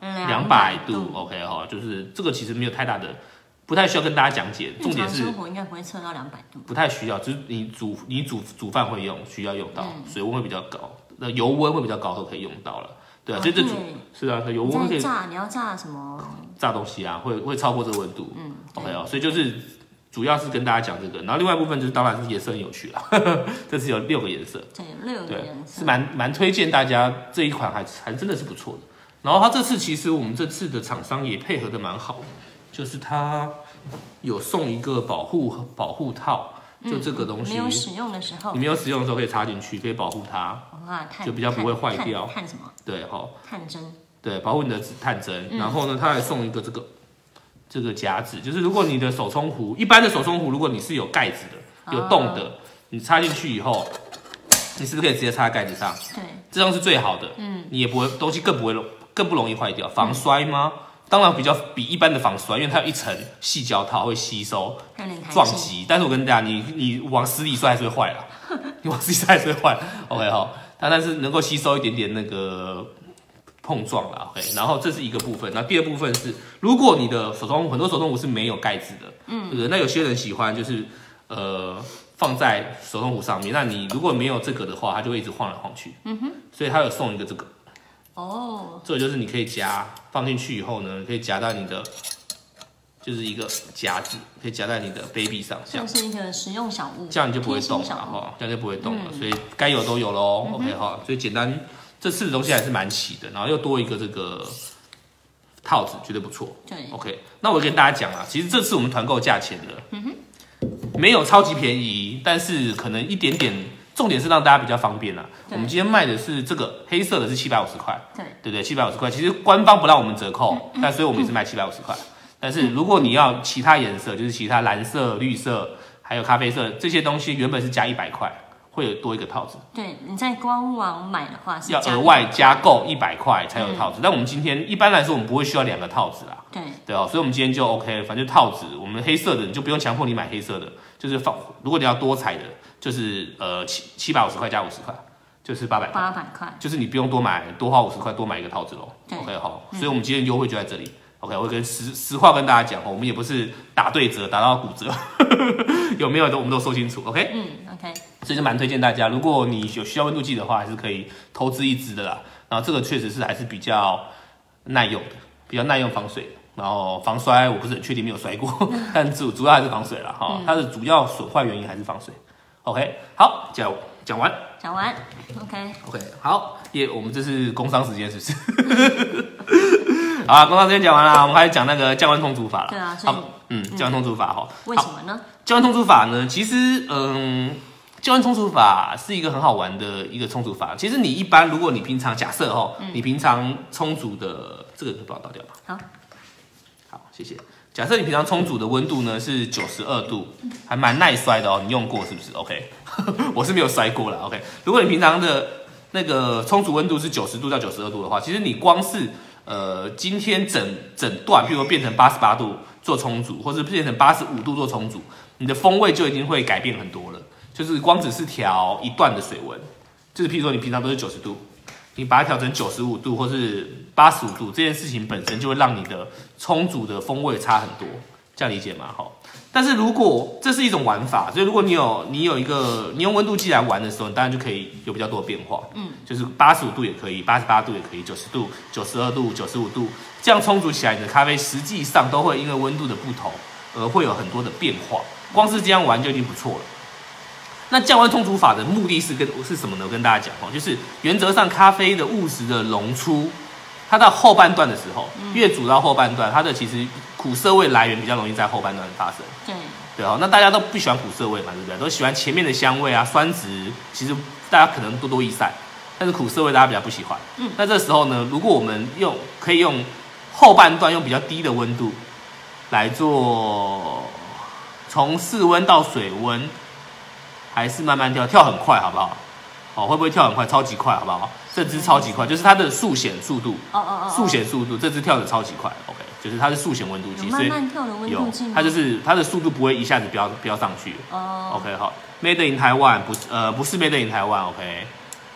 两百度 ，OK 哈，就是这个其实没有太大的，不太需要跟大家讲解。重点是生活应该不会测到两百度， 不太需要，就是你煮你煮煮饭会用，需要用到，嗯、水温会比较高，那油温会比较高都可以用到了。对啊，所以这煮是啊，油温可以炸，你要炸什么？ 炸东西啊，会会超过这个温度。嗯 ，OK 哦，所以就是主要是跟大家讲这个，然后另外一部分就是当然是颜色很有趣啦，这次有六个颜色， 对，六个颜色是蛮蛮推荐大家这一款还还真的是不错的。然后它这次其实我们这次的厂商也配合的蛮好的，就是它有送一个保护保护套。就这个东西， 嗯、没有使用的时候， 你没有使用的时候可以插进去，可以保护它，就比较不会坏掉。 碳什么？ 对哈， 碳针。 对，保护你的碳针。嗯、然后呢，它还送一个这个这个夹子，就是如果你的手冲壶，一般的手冲壶，如果你是有盖子的、有洞的，哦、你插进去以后，你是不是可以直接插在盖子上？ 对， 这样是最好的。嗯，你也不会东西更不会更不容易坏掉，防摔吗？嗯当然比较比一般的防摔，因为它有一层细胶套会吸收撞击。但是我跟大家，你你往死里摔还是会坏啦，你往死里摔还是会坏。OK 哈，它但是能够吸收一点点那个碰撞啦。OK， 然后这是一个部分。然后第二部分是，如果你的手冲很多手冲壶是没有盖子的，嗯，对不对？那有些人喜欢就是呃放在手冲壶上面，那你如果没有这个的话，它就会一直晃来晃去。嗯哼，所以它有送一个这个。哦，这个就是你可以夹放进去以后呢，可以夹在你的，就是一个夹子，可以夹在你的 baby 上，这样是一个实用小物， 这样你就不会动了哈，这样就不会动了，嗯、所以该有都有喽。嗯、OK 哈，所以简单，这次的东西还是蛮齐的，然后又多一个这个套子，绝对不错。 对 ，OK， 那我跟大家讲啊，其实这次我们团购价钱的，嗯哼，没有超级便宜，但是可能一点点。重点是让大家比较方便啦。我们今天卖的是这个黑色的，是七百五十块，对对对，七百五十块。其实官方不让我们折扣，嗯、但所以我们也是卖七百五十块。但是如果你要其他颜色，就是其他蓝色、绿色，还有咖啡色这些东西，原本是加一百块，会有多一个套子。 对，你在官网买的话是要额外加购一百块才有套子。嗯、但我们今天一般来说，我们不会需要两个套子啦。 对对哦，所以我们今天就 OK， 反正套子我们黑色的你就不用强迫你买黑色的，就是放如果你要多彩的。就是呃七七百五十块加五十块，就是八百块。 八百块， 就是你不用多买，多花五十块多买一个套子喽。OK 好，嗯、所以我们今天优惠就在这里。OK， 我跟实实话跟大家讲，我们也不是打对折打到骨折，有没有的我们都说清楚。OK， 嗯 OK， 所以就蛮推荐大家，如果你有需要温度计的话，还是可以投资一支的啦。然后这个确实是还是比较耐用的，比较耐用防水的。然后防摔我不是很确定，没有摔过，但主主要还是防水啦哈。嗯、它的主要损坏原因还是防水。OK， 好，讲讲完， 讲完 ，OK，OK，、 okay. okay, 好，耶，我们这是工商时间是不是？好啦，工商时间讲完了，我们开始讲那个降温冲煮法了。 对啊，所以好，嗯，降温冲煮法哈。 为什么呢？ 降温冲煮法呢，其实嗯，降温冲煮法是一个很好玩的一个冲煮法。其实你一般，如果你平常假设哈，嗯、你平常冲煮的这个可以帮我倒掉吗？ 好， 好，谢谢。假设你平常冲煮的温度呢是九十二度，还蛮耐摔的哦。你用过是不是 ？OK， 我是没有摔过啦。OK， 如果你平常的那个冲煮温度是九十度到九十二度的话，其实你光是呃今天整整段，譬如说变成八十八度做冲煮，或者变成八十五度做冲煮，你的风味就已经会改变很多了。就是光只是调一段的水温，就是譬如说你平常都是九十度。你把它调成九十五度或是八十五度，这件事情本身就会让你的冲煮的风味差很多，这样理解吗？哈。但是如果这是一种玩法，所以如果你有你有一个你用温度计来玩的时候，你当然就可以有比较多的变化。嗯，就是八十五度也可以，八十八度也可以，九十度、九十二度、九十五度，这样冲煮起来，你的咖啡实际上都会因为温度的不同而会有很多的变化。光是这样玩就已经不错了。那降温冲煮法的目的是跟是什么呢？我跟大家讲哦，就是原则上咖啡的物质的溶出，它到后半段的时候，嗯、越煮到后半段，它的其实苦涩味来源比较容易在后半段发生。对对哦，那大家都不喜欢苦涩味嘛，对不对？都喜欢前面的香味啊，酸质，其实大家可能多多益善，但是苦涩味大家比较不喜欢。嗯，那这时候呢，如果我们用可以用后半段用比较低的温度来做，从室温到水温。还是慢慢跳，跳很快，好不好？哦，会不会跳很快？超级快，好不好？这支超级快，就是它的速显速度。哦哦哦。速显速度，这支跳的超级快 ，OK， 就是它是速显温度计， 所以慢慢跳的温度计， 它就是它的速度不会一下子飙飙上去。哦。OK， 好 ，Made in Taiwan 不是呃不是 Made in Taiwan，OK，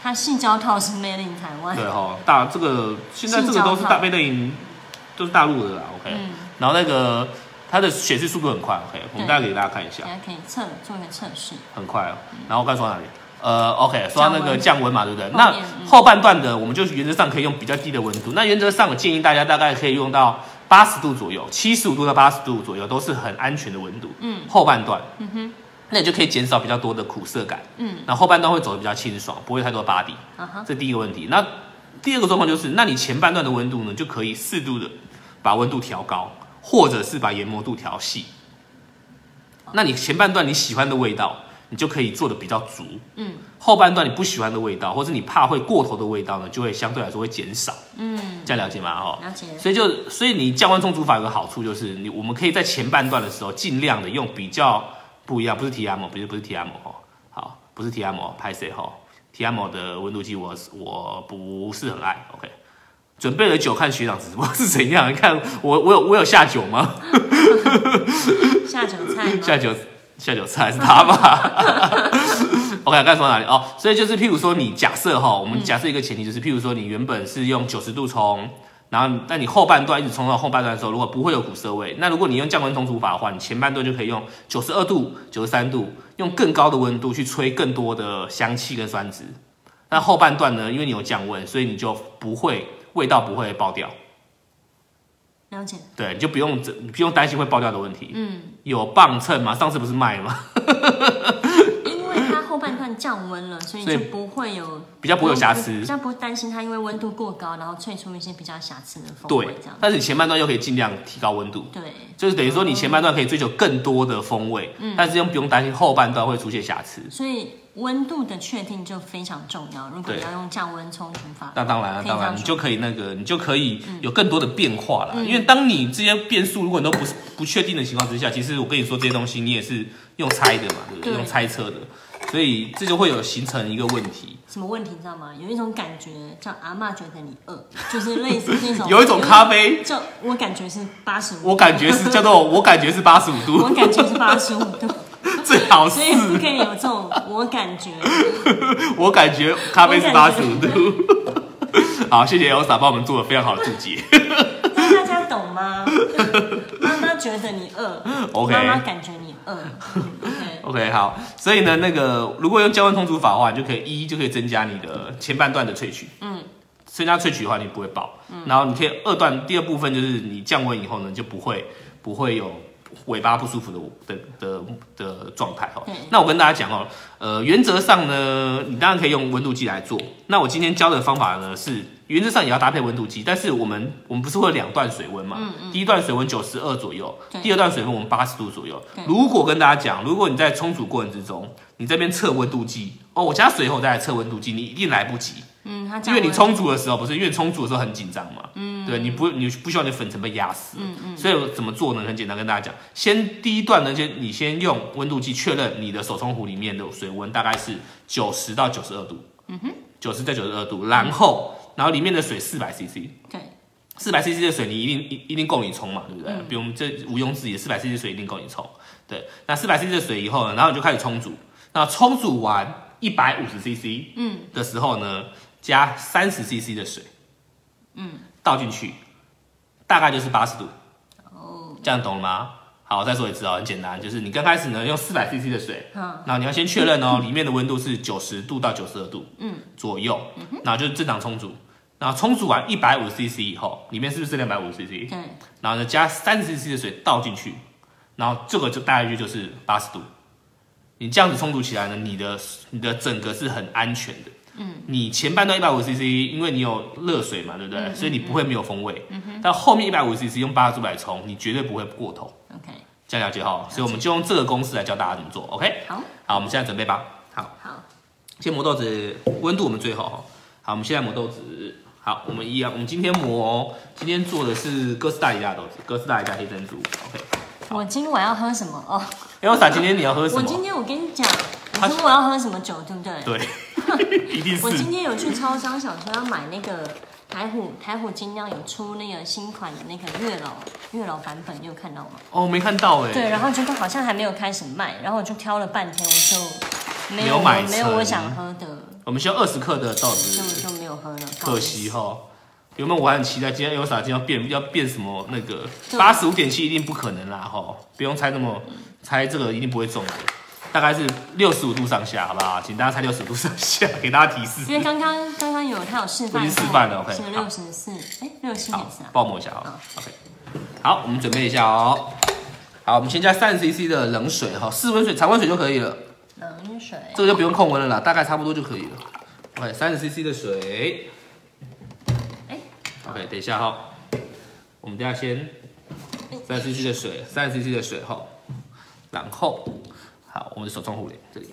它细胶套是 made in 台湾。 对哈，大这个现在这个都是大 made in 都是大陆的啦 ，OK、嗯。然后那个它的显示速度很快 ，OK， 我们大概给大家看一下。 大家可以测做一个测试。 很快哦。然后我刚说哪里？呃 ，OK， 说到那个降温嘛，对不对？那后半段的我们就原则上可以用比较低的温度。那原则上我建议大家大概可以用到八十度左右，七十五度到八十度左右都是很安全的温度。嗯，后半段，嗯哼，那你就可以减少比较多的苦涩感。嗯，那后半段会走得比较清爽，不会太多 body。啊哈，这第一个问题。那第二个状况就是，那你前半段的温度呢，就可以适度的把温度调高，或者是把研磨度调细。那你前半段你喜欢的味道，你就可以做的比较足。嗯，后半段你不喜欢的味道，或是你怕会过头的味道呢，就会相对来说会减少。嗯，这样了解吗？哦， 了解。 所以就所以你降温冲煮法有个好处就是，你我们可以在前半段的时候尽量的用比较不一样，不是 T M O， 不是不是 T M O 哦，好，不是 T M O， 拍谁哈 ？T M O 的温度计我我不是很爱 ，OK。准备了酒看学长直播是怎样？你看我我有我有下酒吗？ 下酒菜吗？ 下酒下酒菜是他吧？OK， 刚才说哪里？哦，所以就是譬如说你假设哈，我们假设一个前提就是，譬如说你原本是用九十度冲，然后但你后半段一直冲到后半段的时候，如果不会有苦涩味，那如果你用降温冲煮法的话，你前半段就可以用九十二度、九十三度，用更高的温度去吹更多的香气跟酸质。那后半段呢，因为你有降温，所以你就不会。味道不会爆掉， 了解。 对，你就不用你不用担心会爆掉的问题。嗯，有磅秤吗？上次不是卖了吗？ 因为它后半段降温了，所以就不会有比较不会有瑕疵， 比较不担心它因为温度过高，然后萃出一些比较瑕疵的风味。 对，这样。但是你前半段又可以尽量提高温度。 对， 就是等于说你前半段可以追求更多的风味，嗯、但是又不用担心后半段会出现瑕疵。 所以。温度的确定就非常重要。如果你要用降温冲煮法， 那当然了，当然你就可以那个，你就可以有更多的变化了。嗯、因为当你这些变数如果你都不不确定的情况之下，其实我跟你说这些东西你也是用猜的嘛，对不对？对，用猜测的，所以这就会有形成一个问题。 什么问题你知道吗？有一种感觉叫阿嬷觉得你饿，就是类似那种。 有一种咖啡， 就我感觉是八十五， 我感觉是叫做我感觉是八十五度， 我感觉是八十五度。 最好是， 所以不可以有这种我感觉， 我感觉咖啡是八十五度。好，谢谢 Elsa 帮我们做了非常好的注解。 那大家懂吗？妈妈觉得你饿 ，OK， 妈妈感觉你饿 ，OK，OK，、 okay. okay, 好。所以呢，那个如果用降温冲煮法的话，你就可以一就可以增加你的前半段的萃取，嗯，增加萃取的话，你不会爆，嗯，然后你可以二段第二部分就是你降温以后呢，就不会不会有。尾巴不舒服的的的的状态哈，那我跟大家讲哦，呃，原则上呢，你当然可以用温度计来做。那我今天教的方法呢，是原则上也要搭配温度计，但是我们我们不是会有两段水温嘛？嗯嗯第一段水温九十二左右，第二段水温我们八十度左右。如果跟大家讲，如果你在冲煮过程之中，你这边测温度计，哦，我加水后再来测温度计，你一定来不及。嗯，因为你冲煮的时候不是，因为冲煮的时候很紧张嘛，嗯，对，你不你不希望你的粉尘被压死，嗯嗯，所以怎么做呢？很简单，跟大家讲，先第一段呢，先你先用温度计确认你的手冲壶里面的水温大概是九十到九十二度，嗯哼，九十到九十二度，然后然后里面的水四百 C C， 对，四百 C C 的水你一定一一定够你冲嘛，对不对？嗯、不用这毋庸置疑，四百 C C 的水一定够你冲，对，那四百 C C 的水以后呢，然后你就开始冲煮，那冲煮完一百五十 C C， 嗯的时候呢。加三十 C C 的水，嗯，倒进去，大概就是八十度，哦，这样懂了吗？好，我再说一次哦，很简单，就是你刚开始呢用四百 C C 的水，嗯，然后你要先确认哦，里面的温度是九十度到九十二度，嗯，左右，嗯，然后就是正常冲煮，然后冲煮完一百五十 C C 以后，里面是不是两百五十 C C？ 对，然后呢加三十 C C 的水倒进去，然后这个就大概就是八十度，你这样子冲煮起来呢，你的你的整个是很安全的。嗯，你前半段一百五十 C C， 因为你有热水嘛，对不对？嗯嗯嗯所以你不会没有风味。嗯哼。但后面一百五十 C C 用八十度来冲，你绝对不会过头。OK， 这样了解哈。所以我们就用这个公式来教大家怎么做。OK。好。好，我们现在准备吧。好。好。先磨豆子，温度我们最后哈。好，我们现在磨豆子。好，我们一样，我们今天磨，今天做的是哥斯达黎加豆子，哥斯达黎加黑珍珠。OK。 我今晚要喝什么哦？ 哎，我傻，今天你要喝什么？ 我今天我跟你讲，我说我要喝什么酒，对不对？ 对。一定是。 我今天有去超商，想说要买那个台虎台虎精酿有出那个新款的那个月老月老版本，你有看到吗？ 哦，没看到哎。 对，然后结果好像还没有开始卖，然后我就挑了半天，我就没有买成， 没有我想喝的。 我们需要二十克的豆子， 所以我就没有喝了， 可惜哈。原本我还很期待今天 Elsa 今天要变要变什么那个八十五点七一定不可能啦哈，不用猜那么猜这个一定不会中的。大概是六十五度上下，好不好？请大家猜六十五度上下，给大家提示。 因为刚刚刚刚有他有示范， 我已经示范了 ，OK。 是六十四，哎，六十七点四啊。 帮我摸一下哦 ，OK。好，我们准备一下哦。好，我们先加三十 C C 的冷水哈，室温水、常温水就可以了。 冷水。 这个就不用控温了啦，大概差不多就可以了。OK， 三十 C C 的水。哎 ，OK， 等一下哈，我们等一下先三十 C C 的水，三十 C C 的水哈，然后。好，我们的手冲壶里这里，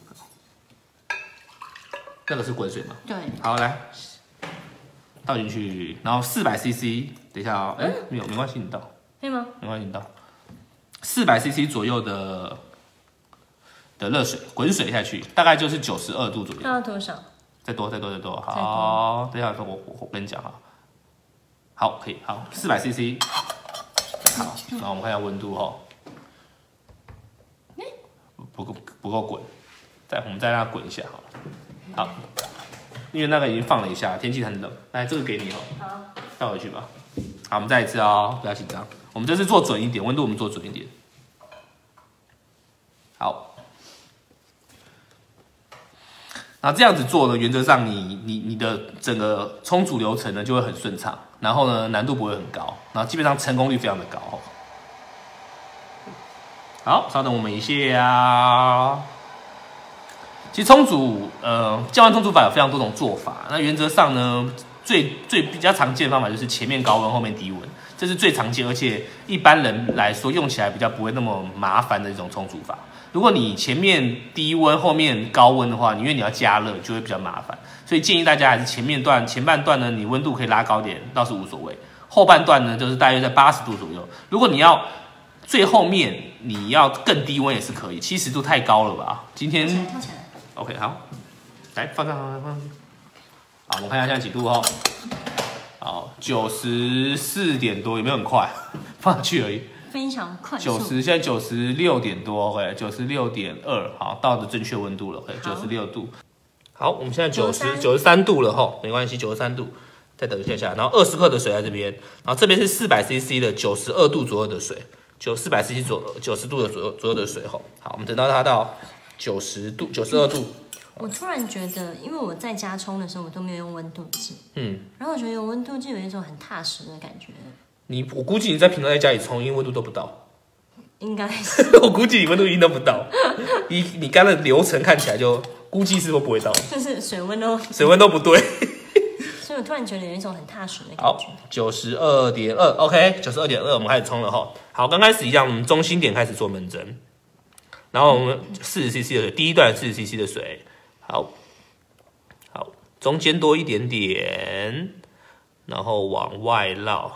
那个是滚水嘛？ 对。 好，来倒进去，然后四百 C C， 等一下哦，哎、欸，没有，没关系，你倒。 可以吗？ 没关系，你倒。四百 C C 左右的的热水，滚水下去，大概就是九十二度左右。 要多少？ 再多，再多，再多。好，等一下，我我我跟你讲哈。好，可以，好，四百 C C。好，然后我们看一下温度哈。不够不够滚，再我们再让它滚一下好了。好，因为那个已经放了一下，天气很冷。来，这个给你哦。好。倒回去吧。好，我们再一次哦，不要紧张。我们这次做准一点，温度我们做准一点。好。然后这样子做呢，原则上你你你的整个冲煮流程呢就会很顺畅，然后呢难度不会很高，然后基本上成功率非常的高。好，稍等我们一下啊。其实冲煮，呃，酱湾冲煮法有非常多种做法。那原则上呢，最最比较常见的方法就是前面高温，后面低温，这是最常见，而且一般人来说用起来比较不会那么麻烦的一种冲煮法。如果你前面低温，后面高温的话，因为你要加热，就会比较麻烦。所以建议大家还是前面段前半段呢，你温度可以拉高点，倒是无所谓。后半段呢，就是大约在八十度左右。如果你要最后面你要更低温也是可以，七十度太高了吧？今天 OK 好，来放上放上去。好，我们看一下现在几度哦。好，九十四点多，有没有很快？放上去而已。 非常快速。 九十，现在九十六点多 ，OK， 九十六点二，好，到的正确温度了 ，OK， 九十六度。好，我们现在九十九十三度了哈，没关系，九十三度，再等一下下，然后二十克的水在这边，然后这边是四百 C C 的九十二度左右的水。九四百 C C 左九十度的左右左右的水吼，好，我们等到它到九十度、九十二度。 我突然觉得，因为我在家冲的时候，我都没有用温度计， 嗯， 然后我觉得用温度计有一种很踏实的感觉。 你我估计你在平常在家里冲，因为温度都不到。应该是。 我估计你温度一定都不到，你你刚的流程看起来就估计是都不会到。 就是水温都水温都不对。 所以我突然觉得有一种很踏实的感觉。 好，九十二点二 ，OK， 九十二点二，我们开始冲了哈。好，刚开始一样，我们中心点开始做闷蒸，然后我们四十 C C 的水，第一段四十 C C 的水，好，好，中间多一点点，然后往外绕，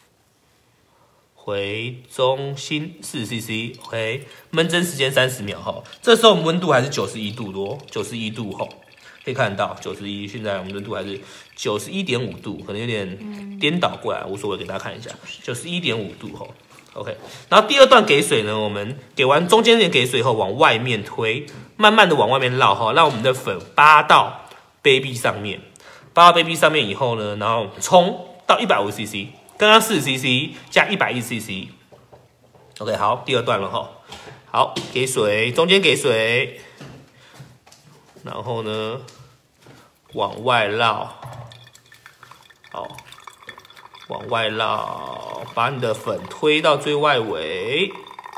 回中心四十 C C，OK， 闷蒸时间三十秒哈。这时候我们温度还是九十一度多，九十一度哈。可以看得到九十一，现在我们温度还是九十一点五度，可能有点颠倒过来，无所谓，给大家看一下，九十一点五度吼 ，OK。然后第二段给水呢，我们给完中间点给水后，往外面推，慢慢的往外面绕哈，让我们的粉扒到杯壁上面，扒到杯壁上面以后呢，然后冲到一百五十 C C， 刚刚四十 C C 加一百一十 C C，OK， 好，第二段了哈，好，给水，中间给水。然后呢，往外绕，好，往外绕，把你的粉推到最外围，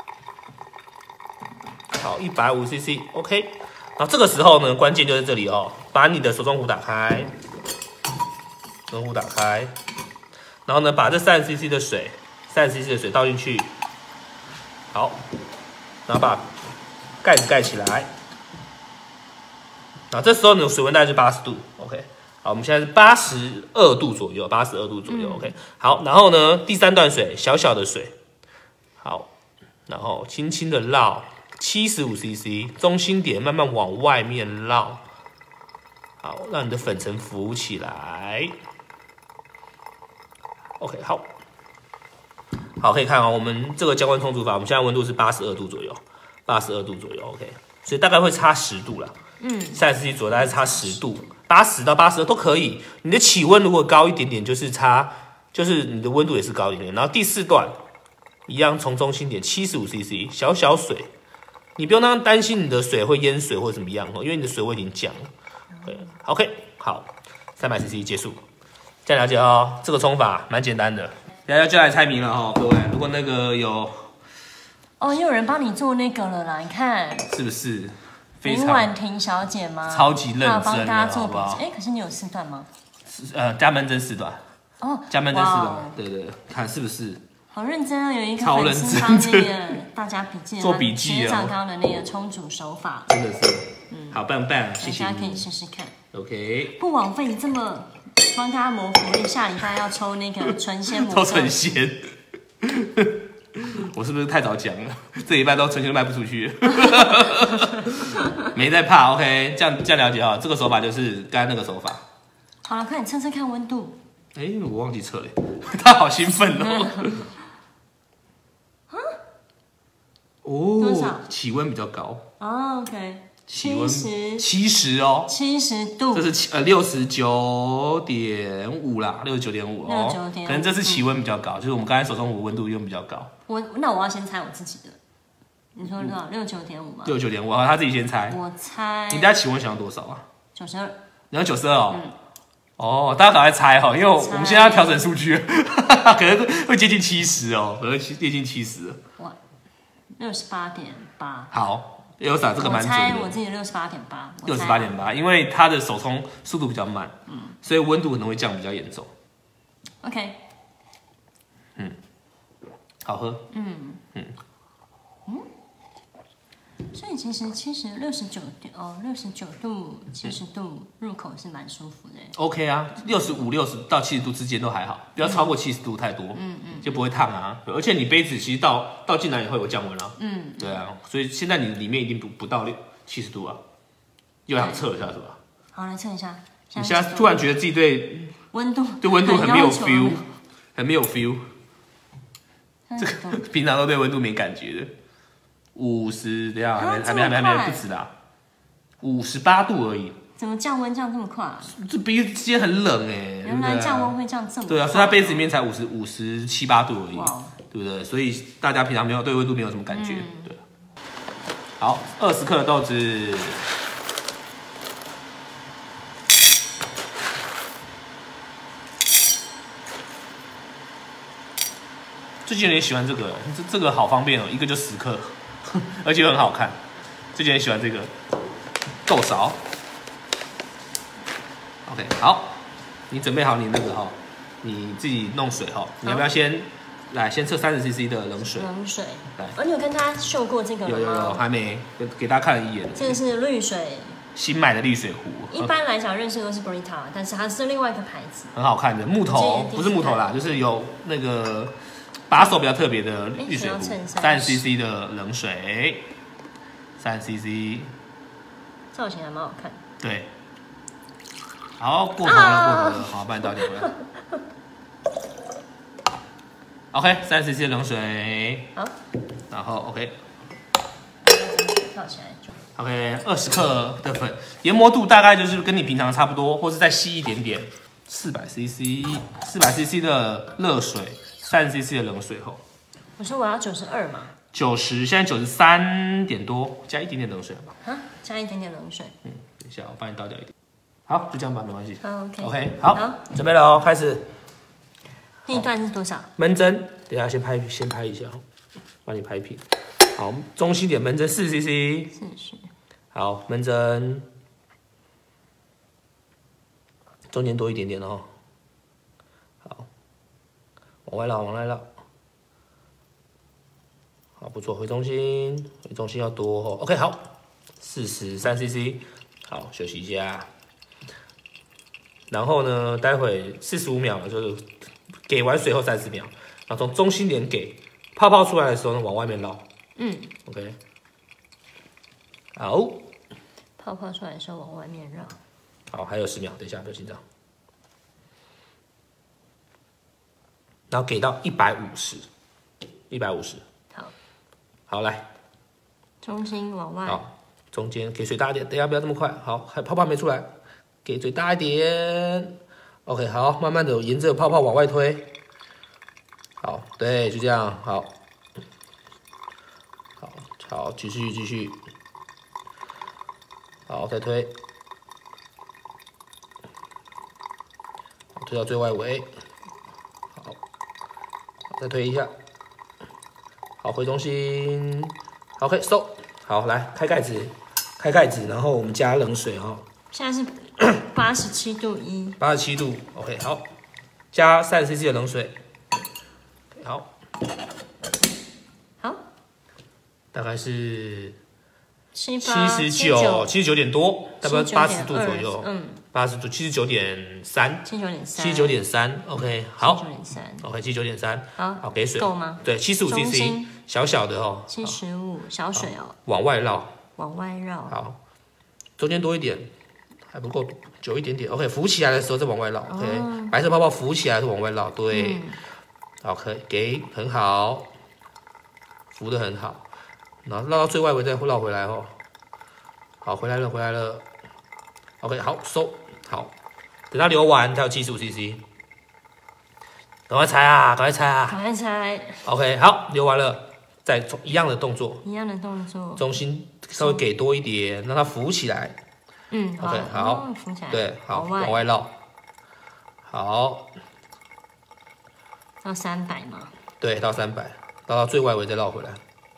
好，一百五十 C C，OK。然后这个时候呢，关键就在这里哦，把你的手冲壶打开，手冲壶打开，然后呢，把这三十 C C 的水，三十 C C 的水倒进去，好，然后把盖子盖起来。啊，这时候呢，水温大概是八十度 ，OK。好，我们现在是八十二度左右，八十二度左右 ，OK。好，然后呢，第三段水，小小的水，好，然后轻轻的绕，七十五 C C， 中心点慢慢往外面绕，好，让你的粉尘浮起来 ，OK。好，好，可以看哦，我们这个加温冲煮法，我们现在温度是八十二度左右，八十二度左右 ，OK。 所以大概会差十度啦。嗯，三十 C C 左右大概差十度，八十到八十都可以。你的起温如果高一点点，就是差，就是你的温度也是高一点点。然后第四段一样从中心点七十五 C C， 小小水，你不用那担心你的水会淹水或怎么样哦，因为你的水温已经降了。对 ，OK， 好，三百 C C 结束，这样了解哦。这个冲法蛮简单的，大家就来猜谜了哈，各位。如果那个有哦，又有人帮你做那个了啦，你看是不是？非林常婉婷小姐吗？ 超级认真的， 帮大家做笔好不好记。哎，可是你有四段吗？ 呃，加闷针四段， 哦， 加闷针四哇段，对对对，看是不是？ 好认真啊！有一个超粉丝认帮真那个大家笔记， 做笔记哦学长刚刚的那个冲煮手法， 真的是，嗯，好棒棒，谢谢大家可以你。 试试看。 OK， 不枉费你这么帮大家谋福利，下礼拜要抽那个纯鲜魔抽豆纯鲜，我是不是太早讲了？这一半都纯鲜都卖不出去，没在怕。OK， 这样这样了解哈，这个手法就是刚才那个手法。 好了，快点测测看温度。 哎、我忘记测了，他好兴奋哦。 多少哦，起温比较高， 哦 ，OK， 起温七十七十哦， 七十度这，是七呃六十九点五啦，六十九点五哦， 六十九点五可能这次起温比较高，就是我们刚才手中的温度用比较高， 我那我要先猜我自己的。你说多少？六九点五吗？ 六十九点五，他自己先猜， 我猜你大家起温想要多少啊？ 九十二。 你要九十二哦。哦，大家赶快猜哈，因为我猜们现在要调整数据，可能会接近七十哦，可能接近七十了。 哇，六十八点八。 好 ，Elsa 这个我蛮准的， 猜我自己六十八点八。 六十八点八，因为它的手冲速度比较慢，嗯，所以温度可能会降比较严重。 OK， 好喝， 所以其实七十六十九点哦，六十九度、七十度入口是蛮舒服的。 OK 啊，六十五、六十到七十度之间都还好，不要超过七十度太多，嗯嗯，就不会烫啊。而且你杯子其实倒倒进来也会有降温啊，嗯，对啊，所以现在你里面一定不不到六七十度啊，又想测一下是吧？ 好，来测一下。 你现在突然觉得自己对温度对温度很没有要求 feel，很没有 feel， 这个平常都对温度没感觉的。五十，等一下还没啊还没还没还没这么快不止啦，五十八度而已， 怎么降温降这么快啊？ 这杯子今天很冷哎、欸， 原来对不对啊降温会降这么快？ 对啊，所以它杯子里面才五十五十七八度而已， 哇， 对不对？所以大家平常没有对温度没有什么感觉，对。好，二十克的豆子，最近有点喜欢这个，这这个好方便哦，一个就十克，而且很好看。最近很喜欢这个豆勺。OK， 好，你准备好你那个哈，你自己弄水哈，你要不要先来先测三十 C C 的冷水？ 冷水。 来哦，你有跟大家秀过这个了吗？ 有有有，还没给给大家看了一眼。 这个是滤水， 新买的滤水壶， 一般来讲认识都是 Brita，但是它是另外一个牌子。 很好看的木头，不是木头啦，就是有那个把手比较特别的滤水壶，三十 C C 的冷水，三十 C C， 造型还蛮好看。 对，好，过头了，过头了，好，帮你倒点回来。OK， 三十 C C 的冷水， 好， 然后 OK。 跳起来就。 OK， 二十克的粉，研磨度大概就是跟你平常差不多，或是再细一点点。四百 C C， 四百 C C 的热水，三十 C C 的冷水后。 我说我要九十二嘛。 九十，现在九十三点多，加一点点冷水好不好？ 啊，加一点点冷水。 嗯，等一下我帮你倒掉一点。好，就这样吧，没关系。 好 OK。 OK， 好， 好准备了哦，开始。 第一段是多少？ 闷针，等一下先拍，先拍一下哦，帮你拍平。好，中心点闷针四 C C。 四十。 好，闷针，中间多一点点哦。好，往外绕，往外绕。好，不错，回中心，回中心要多哦。OK， 好，四十三 C C。好，休息一下。然后呢，待会四十五秒了，就是给完水后三十秒，然后从中心点给，泡泡出来的时候呢，往外面绕。 嗯。 OK。好， 泡泡出来的时候往外面绕。 好，还有十秒，等一下，不要紧张。然后给到一百五十，一百五十。 好， 好来， 中心往外。 好， 中间给水大一点，等一下不要这么快。好，还泡泡没出来，给水大一点。OK， 好，慢慢的沿着泡泡往外推。好，对，就这样，好，好，好，继续继续，好，再推，好，推到最外围，好，再推一下，好，回中心，好，可以收，好，来开盖子，开盖子，然后我们加冷水哦。 现在是八十七度一， 八十七度 ，OK， 好，加三十 C C 的冷水，好， 好， 大概是七七十九，七十九点多，大概八十度左右， 嗯， 八十度，七十九点三， 七十九点三， 七十九点三 ，OK， 好， 七十九点三 ，OK， 七十九点三， 好， 好，给水够吗？ 对，七十五 C C， 小小的哦， 七十五小水哦， 往外绕， 往外绕， 好，中间多一点。还不够久一点点 ，OK， 浮起来的时候再往外绕 ，OK，、哦、白色泡泡浮起来是往外绕，对、嗯、，OK， 给很好，浮得很好，然后绕到最外围再绕回来哦，好，回来了，回来了 ，OK， 好收，好，等它流完，它有七十五 C C， 赶快拆啊，赶快拆啊， 赶快拆 ，OK， 好，流完了，再一样的动作， 一样的动作， 中心稍微给多一点，让它浮起来。 嗯 ，OK， 好， 浮起来， 对，好，往外绕，好， 到三百嘛， 对，到三百，绕到最外围再绕回来，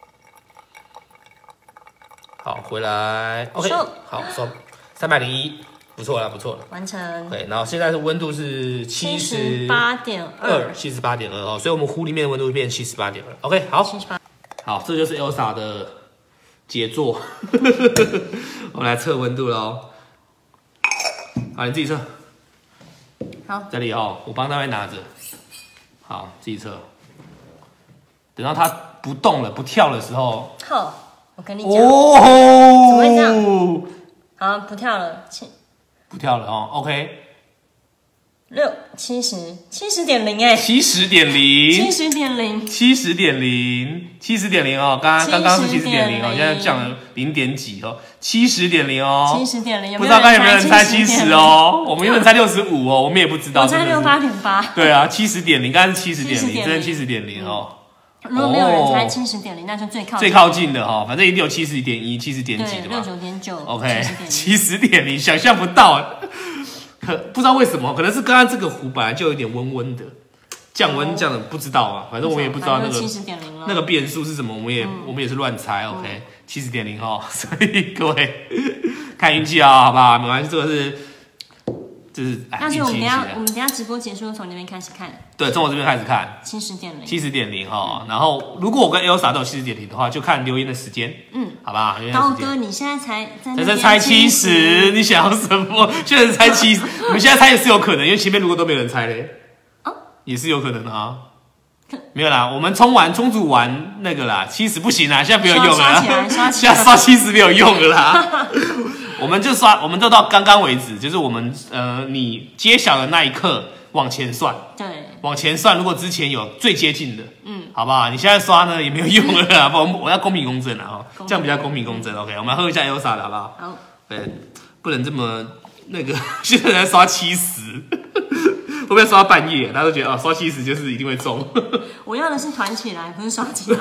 好，回来 ，OK， 好，收，三百零一，不错了，不错了， 完成。 对，然后现在的温度是七十八点二， 七十八点二哦，所以我们壶里面的温度变七十八点二 ，OK， 好，七十八，好，这就是 Elsa 的杰作。我们来测温度喽。好，你自己测。 好， 这里哦，我帮大家拿着。好，自己测。等到它不动了、不跳的时候， 好，我跟你讲。 哦， 怎么会这样？好，不跳了， 不跳了哦 ，OK。 六七十七十点零哎， 七十点零， 七十点零， 七十点零，七十点零哦，刚刚刚刚是七十点零哦，现在降了零点几哦，七十点零哦， 七十点零， 不知道刚有没有人猜七十哦？我们原本猜六十五哦，我们也不知道， 我猜六八点八， 对啊，七十点零，刚刚是七十点零，真的七十点零哦。 如果没有人猜七十点零，那就最靠最靠近的哈，反正一定有七十点一、七十点几的嘛，六九点九 ，OK， 七十点零，想象不到。可不知道为什么，可能是刚刚这个壶本来就有点温温的，降温降的不知道啊，反正我也不知道那个那个变数是什么，我们也、嗯、我们也是乱猜 ，OK， 七十点零哦，所以各位看运气啊，好不好？没关系，这个是就是但是我们等下我们等下直播结束从那边开始看， 对，从我这边开始看七十点零， 七十点零哈，然后如果我跟 Elsa 都有七十点零的话，就看留言的时间，嗯，好吧？ 高哥，你现在才在在猜七十，你想要什么？现在猜七十，我们现在猜也是有可能，因为前面如果都没有人猜嘞，哦，也是有可能的啊。没有啦，我们冲完冲煮完那个啦，七十不行啦，现在不用用了，现在刷七十没有用了啦。我们就刷，我们都到刚刚为止，就是我们呃，你揭晓的那一刻往前算， 对， 往前算，如果之前有最接近的，嗯，好不好？你现在刷呢也没有用了啦，不，我要公平公正啊，哦，这样比较公平公正。OK， 我们喝一下 Elsa 的好不好？好，对，不能这么那个，现在才刷七十，会不会刷到半夜？大家都觉得哦，刷七十就是一定会中。 我要的是团起来，不是刷起来。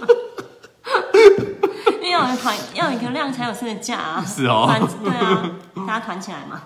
因为要有团，要有一个量才有这个价啊。 是哦。 对啊，大家团起来嘛。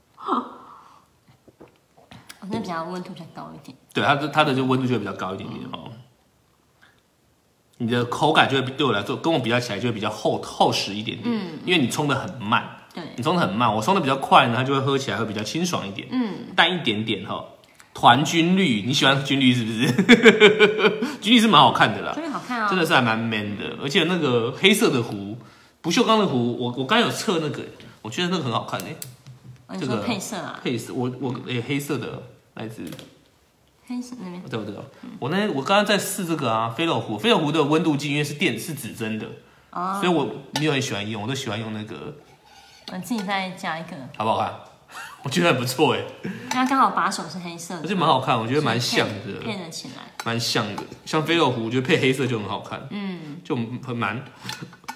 哦，那比较温度比较高一点。 对，它的它的就温度就会比较高一点点哦。你的口感就会对我来说，跟我比较起来就会比较厚厚实一点点。嗯。因为你冲的很慢。 对。 你冲的很慢，我冲的比较快呢，它就会喝起来会比较清爽一点。嗯。淡一点点哈。团军绿，你喜欢军绿是不是？军绿是蛮好看的啦， 军绿好看啊， 真的是还蛮 man 的。而且那个黑色的壶，不锈钢的壶，我我刚有测那个，我觉得那个很好看诶。 哦、这个配色啊？ 配色，我我诶、欸、黑色的来自黑色那边， 对不对？嗯、我那我刚刚在试这个啊，飞楼壶，飞楼壶的温度计因为是电是指针的，哦，所以我没有很喜欢用，我都喜欢用那个。 我自己再加一个， 好不好看？我觉得很不错哎， 它刚好把手是黑色的， 而且蛮好看，我觉得蛮像的， 配得起来， 蛮像的。像飞肉壶，我觉得配黑色就很好看，嗯，就很蛮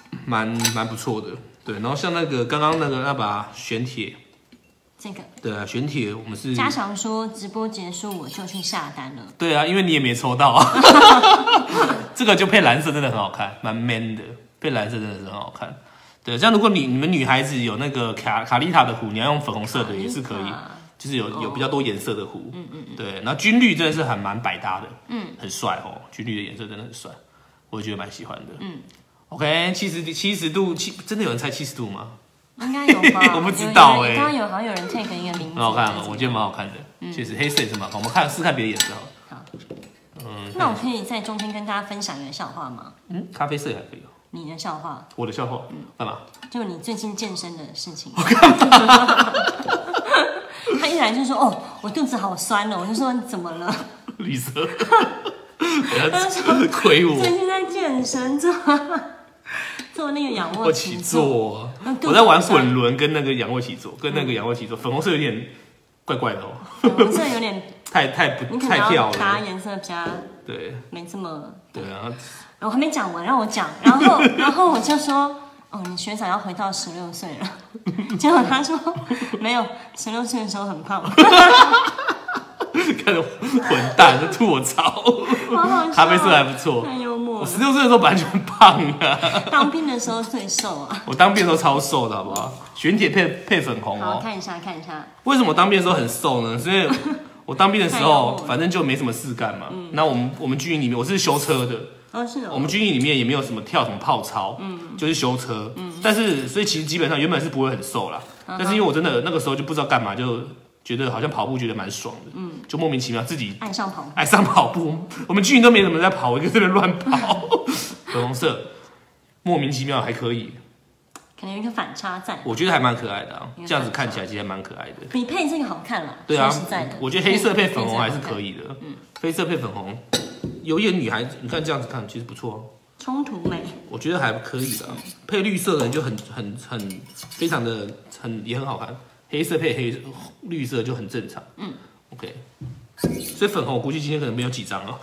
蛮蛮不错的。对，然后像那个刚刚那个那把玄铁， 这个对啊，玄铁我们是嘉祥说直播结束我就去下单了。 对啊，因为你也没抽到啊。这个就配蓝色真的很好看，蛮 man 的，配蓝色真的是很好看。对，这样如果你你们女孩子有那个卡卡丽塔的壶，你要用粉红色的也是可以，就是有有比较多颜色的壶。嗯嗯嗯。对，然后军绿真的是很蛮百搭的，嗯，很帅哦，军绿的颜色真的很帅，我觉得蛮喜欢的。嗯。OK， 七十七十度，七真的有人猜七十度吗？ 应该有吧？ 我不知道哎、欸。 刚刚有好像有人 take 一个名字， 很好看哦，我觉得蛮好看的。嗯，确实黑色也是蛮好看。我们看试看别的颜色好了。 好。嗯，那我可以在中间跟大家分享一个笑话吗？ 嗯，咖啡色也还可以哦。 你的笑话？ 我的笑话？嗯，干嘛？ 就你最近健身的事情。我干嘛？他一来就说：“哦，我肚子好酸哦。”我就说：“怎么了？” 绿色。他就说：“亏我。” 最近在健身做做那个仰卧起坐。 我在玩滚轮跟那个仰卧起坐，跟那个仰卧起坐，粉红色有点怪怪的哦。 粉红色有点太太不太跳了。 搭颜色加对， 没这么对啊。 我还没讲完，让我讲，然后然后我就说。哦，你学长要回到十六岁了，结果他说没有，十六岁的时候很胖。 看着混蛋，就吐我槽。咖啡色还不错， 太幽默了。 我十六岁的时候本来就很胖啊。 当兵的时候最瘦啊。 我当兵的时候超瘦的，好不好？玄铁配配粉红哦。 好，看一下看一下。 为什么我当兵的时候很瘦呢？是因为我当兵的时候反正就没什么事干嘛。那、嗯、我们我们军营里面，我是修车的。 哦，是哦。 我们军营里面也没有什么跳什么炮操，嗯，就是修车，嗯，但是所以其实基本上原本是不会很瘦啦，嗯、但是因为我真的那个时候就不知道干嘛，就觉得好像跑步觉得蛮爽的，嗯，就莫名其妙自己爱上跑步， 爱上跑步。我们军营都没什么在跑，我就这边乱跑。粉红色，莫名其妙还可以， 可能有一个反差在， 我觉得还蛮可爱的啊，这样子看起来其实还蛮可爱的， 比配这个好看啦。 对啊， 说实在的， 我觉得黑色配粉红还是可以的，嗯，黑色配粉红，有眼女孩子，你看这样子看其实不错哦。 冲突美， 我觉得还可以的。配绿色的就很很很非常的很也很好看，黑色配黑绿色就很正常。嗯 ，OK。所以粉红我估计今天可能没有几张哦，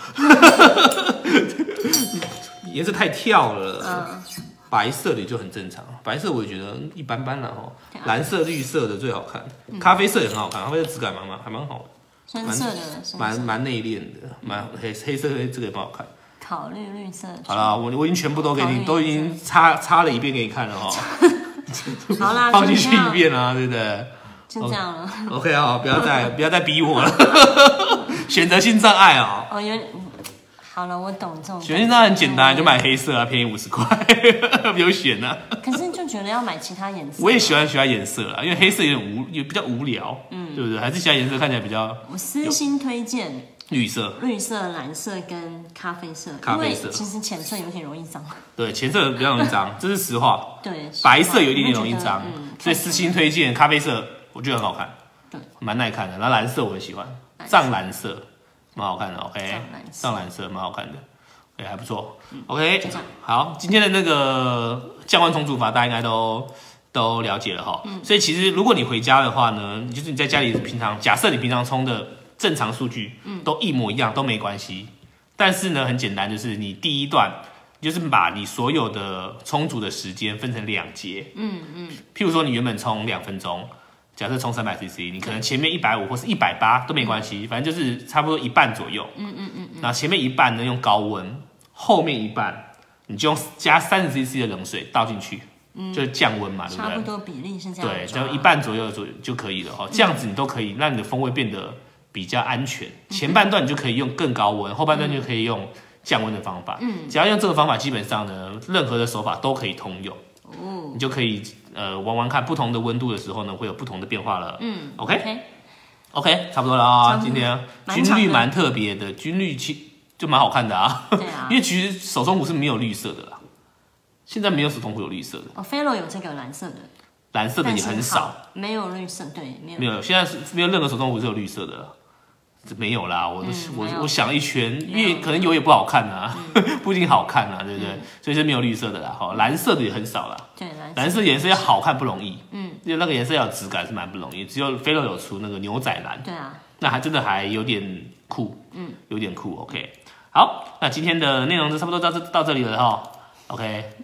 颜色太跳了。嗯，白色的就很正常，白色我也觉得一般般了哦。蓝色、绿色的最好看，咖啡色也很好看，咖啡色质感蛮蛮还蛮好的。 深色的， 蛮蛮内敛的，蛮黑黑色这个也不好看。 考虑绿色。 好了，我我已经全部都给你，都已经擦擦了一遍给你看了哈。 好啦， 放进去一遍啊，对不对？ 就这样了。 OK 好，不要再不要再逼我了。选择性障碍哦。 哦，有好了，我懂这种。 选择性障碍很简单，就买黑色啊，便宜五十块，不用选啊。 可是就觉得要买其他颜色。 我也喜欢其他颜色啊，因为黑色有点无，也比较无聊，嗯，对不对？还是其他颜色看起来比较。 我私心推荐。 绿色、 绿色、蓝色跟咖啡色， 咖啡色因为其实浅色有点容易脏。 对，浅色比较容易脏，这是实话。 对， 白色有一点点容易脏，嗯、所以私心推荐咖啡色，我觉得很好看， 对， 蛮耐看的。然后蓝色我很喜欢，藏蓝色蛮好看的 ，OK， 藏蓝色蛮好看的，哎、欸，还不错、嗯、，OK， 好，今天的那个降温冲煮法大家应该都都了解了哈、嗯。所以其实如果你回家的话呢，就是你在家里平常，假设你平常冲的。正常数据都一模一样、嗯、都没关系，但是呢很简单，就是你第一段就是把你所有的冲煮的时间分成两节，嗯嗯，譬如说你原本冲两分钟，假设冲三百 C C， 你可能前面一百五或是一百八都没关系、嗯，反正就是差不多一半左右，嗯嗯嗯，然后前面一半呢用高温，后面一半你就用加三十 C C 的冷水倒进去。嗯、就是降温嘛，对不对？ 差不多比例是这样， 对，就一半左右左右就可以了哦。这样子你都可以让你的风味变得比较安全，前半段你就可以用更高温，后半段就可以用降温的方法。嗯，只要用这个方法，基本上呢，任何的手法都可以通用。哦，你就可以呃玩玩看，不同的温度的时候呢，会有不同的变化了。嗯 ，OK，OK，、okay? okay, 差不多了啊。今天军绿蛮特别的，军绿其就蛮好看的啊。对啊，因为其实手冲壶是没有绿色的啦，现在没有手冲壶有绿色的。 哦 ，Felo 有这个蓝色的。 蓝色的也很少， 没有绿色，对，没有。 没有，现在是没有任何手冲壶是有绿色的了。没有啦，我、嗯、我我想一圈，因为可能有也不好看啊，嗯、不一定好看啊，对不对？嗯、所以是没有绿色的啦，哈，蓝色的也很少啦。 对，蓝色蓝色颜色要好看不容易，嗯，因为那个颜色要有质感是蛮不容易，只有Felo有出那个牛仔蓝， 对啊， 那还真的还有点酷，嗯，有点酷 ，OK。好，那今天的内容就差不多到这到这里了哈 ，OK。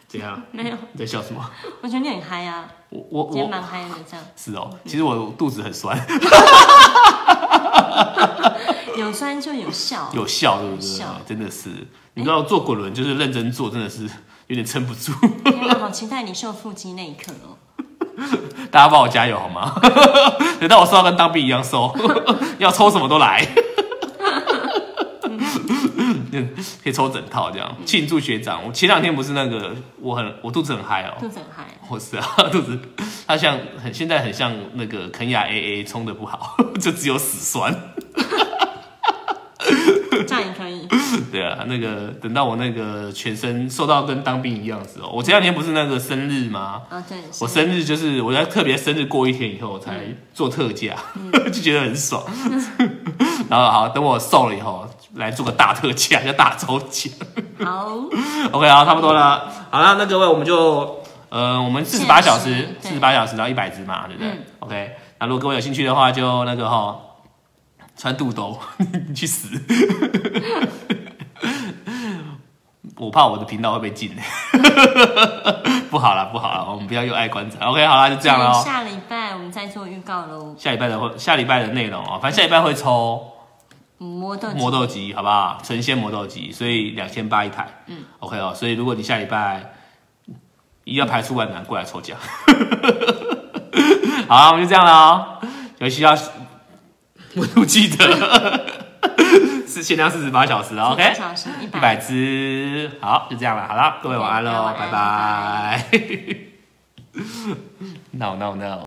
怎样？ 没有。 你在笑什么？ 我觉得你很嗨啊， 我我我今天蛮嗨的这样。 是哦，其实我肚子很酸。 有酸就有笑， 有笑对不对？真的是，你知道坐滚轮就是认真做，真的是有点撑不住。 天哪，好期待你秀腹肌那一刻哦！ 大家帮我加油好吗？等到我瘦到跟当兵一样瘦，要抽什么都来。可以抽整套这样庆祝学长。我前两天不是那个，我很我肚子很嗨哦， 肚子很嗨。 我是啊，肚子它像很现在很像那个肯雅 A A 冲的不好，就只有死酸。 这样也可以。 对啊，那个等到我那个全身瘦到跟当兵一样的时候，我前两天不是那个生日吗？ 啊，对， 我生日就是我在特别生日过一天以后才做特价，嗯、就觉得很爽。然后好，等我瘦了以后来做个大特价，叫大抽奖。 好 ，OK， 好，差不多了。好了，那各位我们就呃，我们四十八小时，四十八小时到一百只嘛，对不对、嗯、？OK， 那如果各位有兴趣的话，就那个哈。穿肚兜，你去死！我怕我的频道会被禁，不好了，不好了，我们不要又爱观察。OK， 好了，就这样了。 下礼拜我们再做预告喽。 下礼拜的下礼拜的内容哦，反正下礼拜会抽磨豆磨豆机，好不好？纯鲜磨豆机，所以两千八一台。嗯 ，OK 哦，所以如果你下礼拜一要排出万难过来抽奖，好了，我们就这样了哦。有需要。温度计的是限量四十八小时 ，OK， 一百只，好，就这样了，好了，各位晚安喽，拜拜。No No No。